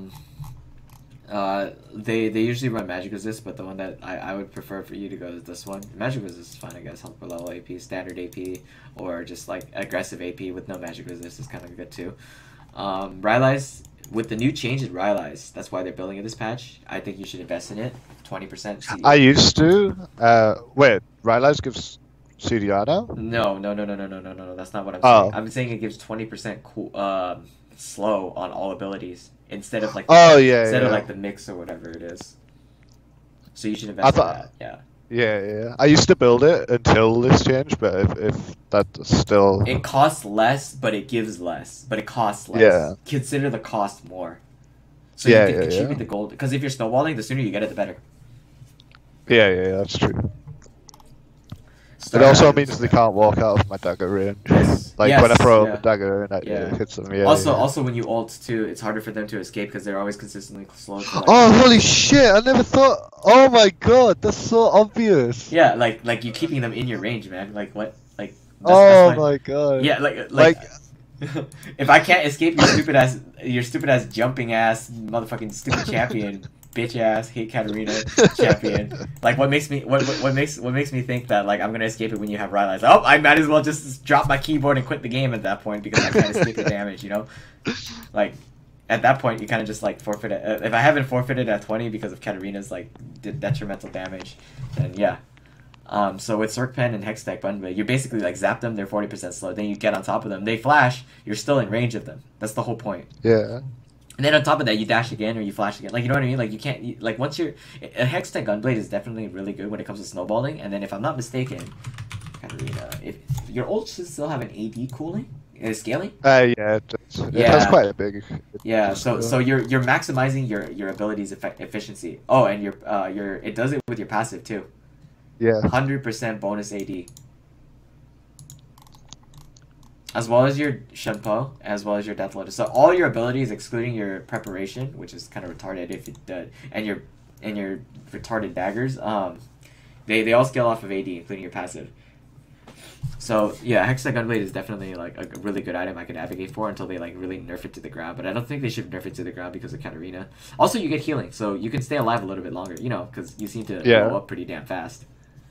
Speaker 2: they usually run Magic Resist, but the one that I would prefer for you to go is this one. Magic Resist is fine, I guess. Helper level AP, standard AP, or just like aggressive AP with no Magic Resist is kind of good too. Rylai's, with the new change in Rylai's, that's why they're building in this patch. I think you should invest in it. 20%.
Speaker 3: I used to. Wait, Rylai's gives CDR now?
Speaker 2: No. That's not what I'm saying. I'm saying it gives 20% slow on all abilities. Instead of like of like the mix or whatever it is. So you should invest in that.
Speaker 3: Yeah. I used to build it until this change, but if that's still
Speaker 2: it costs less, but it gives less. But it costs less. Yeah. Consider the cost more. So you can achieve the gold, because if you're snowballing, the sooner you get it, the better.
Speaker 3: Yeah, that's true. It also means they can't walk out of my dagger range. When I throw up a dagger and it hits them.
Speaker 2: Also, when you ult too, it's harder for them to escape because they're always consistently slow.
Speaker 3: Holy shit! I never thought. Oh my god, that's so obvious.
Speaker 2: Yeah, like you keeping them in your range, man. Like what? Like.
Speaker 3: That's my god.
Speaker 2: Yeah, like. If I can't escape your stupid ass jumping ass motherfucking stupid champion. Bitch ass hate Katarina champion. Like what makes me think that like I'm gonna escape it when you have Rylai's? Oh, I might as well just drop my keyboard and quit the game at that point because I can't escape the damage. You know, like at that point you kind of just like forfeit it. If I haven't forfeited at 20 because of Katarina's like detrimental damage, then yeah. So with Circpen and Hextech Bunba, you basically like zap them. They're 40% slow. Then you get on top of them. They flash. You're still in range of them. That's the whole point.
Speaker 3: Yeah.
Speaker 2: And then on top of that, you dash again or you flash again. Like, you know what I mean? Like, you can't... like, once you're... A Hextech Gunblade is definitely really good when it comes to snowballing. And then, if I'm not mistaken... Katarina... If your ult should still have an AD cooling? Scaling?
Speaker 3: Yeah. That's quite a big...
Speaker 2: Yeah, so you're maximizing your abilities efficiency. Oh, and your it does it with your passive, too.
Speaker 3: Yeah.
Speaker 2: 100% bonus AD. As well as your Shunpo, as well as your Death Lotus. So all your abilities, excluding your preparation, which is kind of retarded if it did, and your and your retarded daggers, they all scale off of AD, including your passive. So yeah, Hexa Gunblade is definitely like a really good item I could advocate for until they like really nerf it to the ground. But I don't think they should nerf it to the ground because of Katarina. Also, you get healing, so you can stay alive a little bit longer. You know, because you seem to blow up pretty damn fast.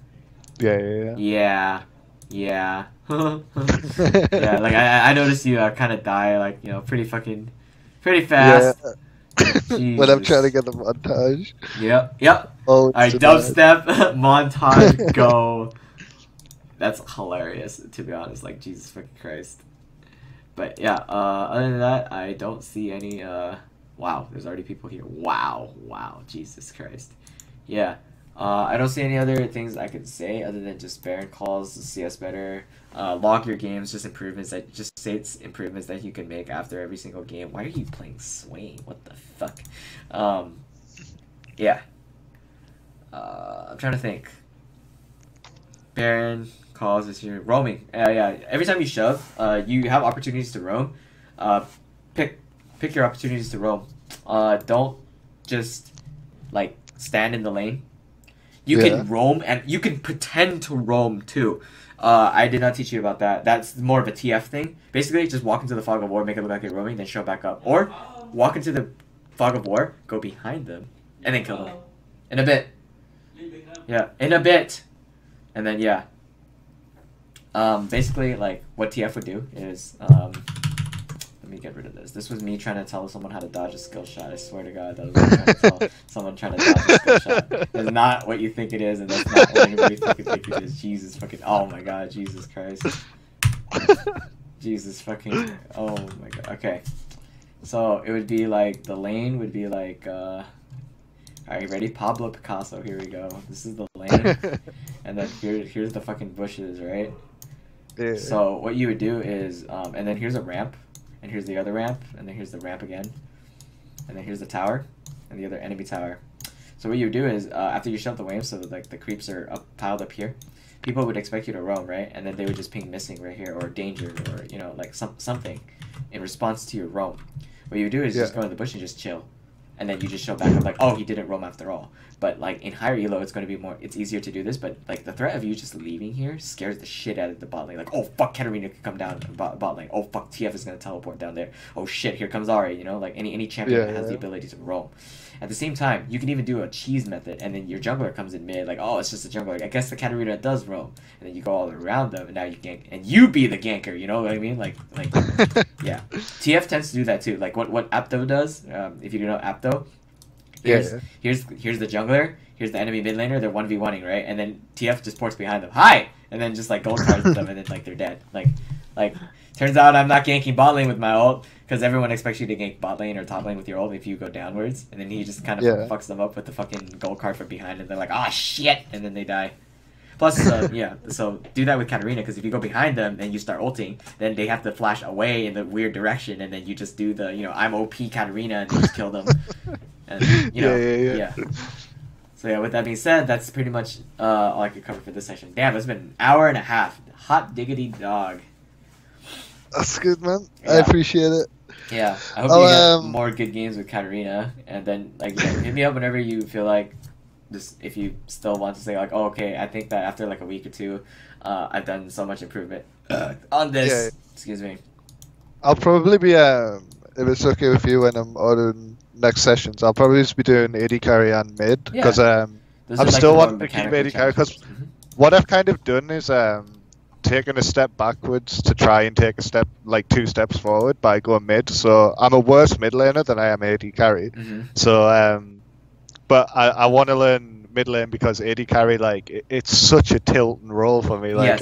Speaker 2: Yeah. Yeah. Like I noticed you kind of die like pretty fast.
Speaker 3: Yeah. When I'm trying to get the montage.
Speaker 2: Yep.
Speaker 3: Oh,
Speaker 2: alright, dubstep montage go. That's hilarious, to be honest. Like, Jesus fucking Christ. But yeah, other than that, I don't see any. Wow, there's already people here. Wow, Jesus Christ. Yeah. I don't see any other things I could say other than just Baron calls, CS better, log your games, just say it's improvements that you can make after every single game. Why are you playing Swain? What the fuck? Yeah. I'm trying to think. Baron calls is here. Roaming. Yeah. Every time you shove, you have opportunities to roam. Pick your opportunities to roam. Don't just like stand in the lane. You can roam, and you can pretend to roam too. I did not teach you about that. That's more of a TF thing. Basically, just walk into the fog of war, make it look like you're roaming, then show back up. Or walk into the fog of war, go behind them, and then kill them. In a bit. Yeah, in a bit. And then, yeah. Basically, like, what TF would do is, let me get rid of this. This was me trying to tell someone how to dodge a skill shot. I swear to God, that was me trying to tell someone trying to dodge a skill shot. That's not what you think it is, and that's not what anybody fucking think it is. Jesus fucking, oh my God, Jesus Christ. Jesus fucking, oh my God. Okay. So, it would be like, the lane would be like, alright, ready? Pablo Picasso, here we go. This is the lane. And then here's the fucking bushes, right?
Speaker 3: Yeah.
Speaker 2: So what you would do is, and then here's a ramp, and here's the other ramp, and then here's the ramp again, and then here's the tower, and the other enemy tower. So what you would do is, after you shove the waves, so that, like, the creeps are piled up here, people would expect you to roam, right? And then they would just ping missing right here, or danger, or, like, something in response to your roam. What you would do is just go in the bush and just chill. And then you just show back up like, oh, he didn't roam after all. But like in higher elo, it's going to be it's easier to do this. But like the threat of you just leaving here scares the shit out of the bot lane. Like, oh fuck, Katarina could come down bot lane. Oh fuck, TF is going to teleport down there. Oh shit, here comes Ari. Like any champion that has the ability to roam. At the same time, you can even do a cheese method, and then your jungler comes in mid, like, oh, it's just a jungler. I guess the Katarina does roam, and then you go all around them, and now you gank, and you be the ganker. You know what I mean? Like, yeah. TF tends to do that too. Like what Apto does. If you don't know Apto. Here's the jungler, here's the enemy mid laner, they're 1v1ing, right? And then TF just ports behind them. Hi! And then just like gold cards them, and then like they're dead. Like turns out I'm not ganking bot lane with my ult, because everyone expects you to gank bot lane or top lane with your ult if you go downwards. And then he just kind of fucks them up with the fucking gold card from behind, and they're like, ah, shit! And then they die. Plus, so do that with Katarina, because if you go behind them and you start ulting, then they have to flash away in the weird direction, and then you just do the, I'm OP Katarina, and you just kill them. And, yeah. So yeah, with that being said, that's pretty much all I could cover for this session. Damn, it's been an hour and a half. Hot diggity dog.
Speaker 3: That's good, man. Yeah. I appreciate it.
Speaker 2: Yeah, I hope you get more good games with Katarina, and then hit me up whenever you feel like, just if you still want to say like, oh, okay, I think that after like a week or two, I've done so much improvement on this. Yeah. Excuse me.
Speaker 3: I'll probably be if it's okay with you when I'm ordering next sessions, I'll probably just be doing AD carry and mid, because I'm still wanting to keep AD carry, because what I've kind of done is taken a step backwards to try and take a step, like 2 steps forward by going mid. So I'm a worse mid laner than I am AD carry. So but I want to learn mid lane, because AD carry, like, it's such a tilt and roll for me. Like,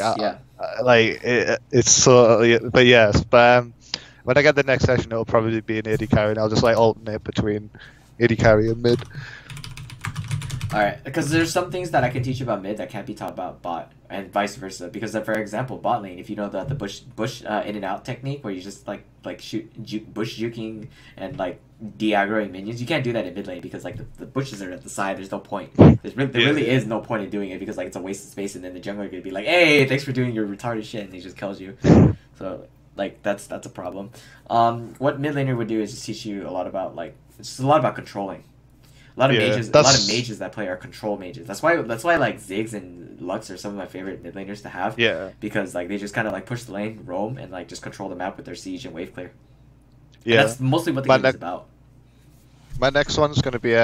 Speaker 3: it's so, but yes, but when I get the next session, it'll probably be an AD carry, and I'll just like alternate between AD carry and mid.
Speaker 2: Alright, because there's some things that I can teach you about mid that can't be taught about bot, and vice versa. Because, for example, bot lane, if you know the bush in and out technique, where you just like shoot bush juking and like de-aggroing minions, you can't do that in mid lane, because like the bushes are at the side. There's no point. There really is no point in doing it, because like it's a waste of space, and then the jungler could be like, hey, thanks for doing your retarded shit, and he just kills you. So like that's a problem. What mid laner would do is just teach you a lot about controlling. A lot of
Speaker 3: Yeah,
Speaker 2: mages, a lot of mages that play are control mages. That's why like Ziggs and Lux are some of my favorite mid laners to have.
Speaker 3: Yeah.
Speaker 2: Because like they just kind of like push the lane, roam, and like just control the map with their siege and wave clear.
Speaker 3: Yeah.
Speaker 2: And that's mostly what the game is about.
Speaker 3: My next one's gonna be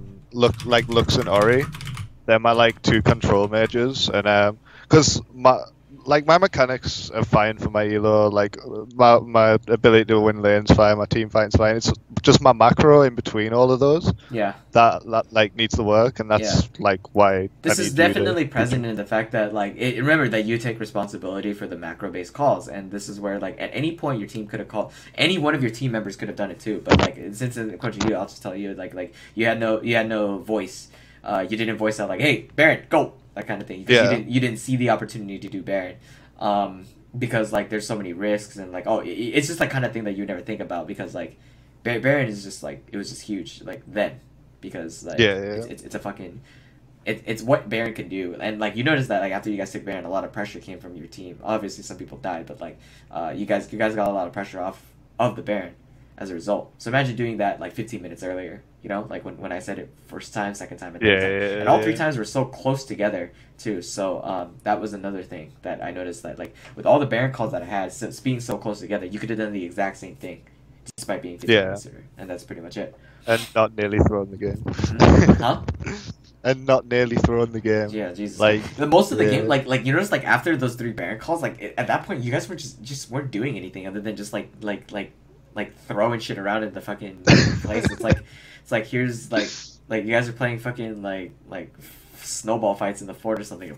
Speaker 3: Lux and Ori. They're my like 2 control mages, and because my mechanics are fine for my elo. Like my ability to win lanes fine, my team fighting's fine. It's just my macro in between all of those.
Speaker 2: Yeah.
Speaker 3: That like needs to work, and that's like why.
Speaker 2: This is definitely present in the fact that like remember that you take responsibility for the macro based calls, and this is where like at any point your team could have called, any one of your team members could have done it too. But like since it's according to you, I'll just tell you like you had no voice. You didn't voice out like, hey Baron, go, that kind of thing. You didn't see the opportunity to do Baron. Because like there's so many risks and like it's just like kind of thing that you never think about, because like Baron is just like, it was just huge like then, because like it's a fucking it's what Baron can do. And like you notice that like after you guys took Baron, a lot of pressure came from your team. Obviously some people died, but like you guys got a lot of pressure off of the Baron as a result. So imagine doing that like 15 minutes earlier, you know, like when I said it first time, second time, and third time. And all 3 times were so close together too. So that was another thing that I noticed, that like with all the Baron calls that I had, since being so close together, you could have done the exact same thing despite being 15 minutes sooner. And that's pretty much it.
Speaker 3: And not nearly throwing the game.
Speaker 2: Huh?
Speaker 3: And not nearly throwing the game.
Speaker 2: Yeah, Jesus.
Speaker 3: Like
Speaker 2: the most of the game, like you notice, like after those 3 Baron calls, like at that point, you guys were just weren't doing anything other than just like throwing shit around in the fucking place. It's like here's like you guys are playing fucking like snowball fights in the fort or something,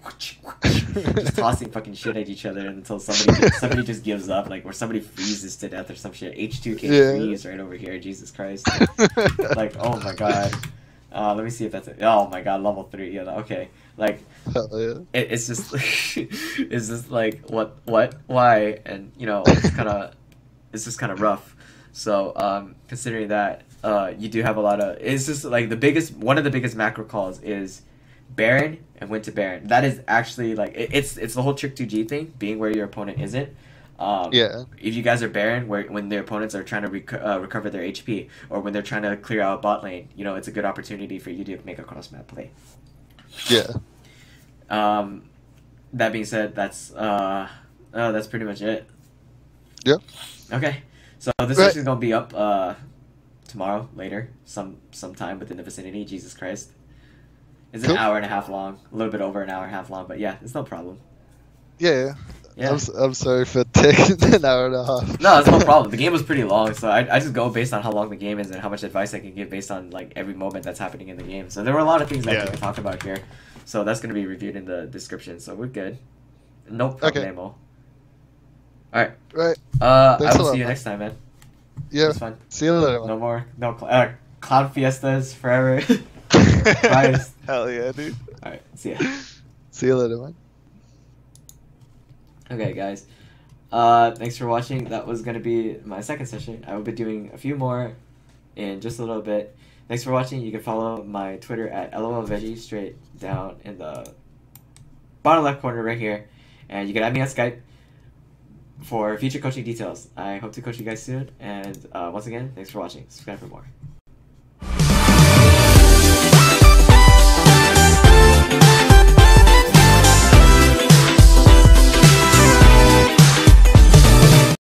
Speaker 2: just tossing fucking shit at each other until somebody just gives up, like, or somebody freezes to death or some shit. H2K freeze right over here. Jesus Christ. Like, oh my god. Let me see if that's it. Oh my god, level 3. Yeah, okay. Like, it's just it's just like what why, and you know, it's just kind of rough. So considering that, you do have a lot of, it's just like one of the biggest macro calls is Baron and went to Baron. That is actually like it's the whole trick 2G thing, being where your opponent isn't. If you guys are Baron, when their opponents are trying to recover their HP, or when they're trying to clear out bot lane, you know, it's a good opportunity for you to make a cross map play.
Speaker 3: Yeah.
Speaker 2: That being said, that's pretty much it.
Speaker 3: Yeah.
Speaker 2: Okay. So this session is gonna be up tomorrow later, sometime within the vicinity. Jesus Christ. It's an hour and a half long, a little bit over an hour and a half long, but yeah, it's no problem.
Speaker 3: Yeah. I'm sorry for taking an hour and a half.
Speaker 2: No, it's no problem. The game was pretty long, so I just go based on how long the game is and how much advice I can give based on like every moment that's happening in the game. So there were a lot of things that we can talk about here. So that's gonna be reviewed in the description. So we're good. No problemo. All right.
Speaker 3: Right.
Speaker 2: I will see you next time, man.
Speaker 3: Yeah.
Speaker 2: It's fun.
Speaker 3: See you later.
Speaker 2: No more. No cloud fiestas forever. Christ.
Speaker 3: Hell yeah, dude.
Speaker 2: All right. See ya.
Speaker 3: See you later, man.
Speaker 2: Okay, guys. Thanks for watching. That was gonna be my second session. I will be doing a few more in just a little bit. Thanks for watching. You can follow my Twitter at LOLVeggie straight down in the bottom left corner right here, and you can add me on Skype for future coaching details. I hope to coach you guys soon, and once again, thanks for watching. Subscribe for more.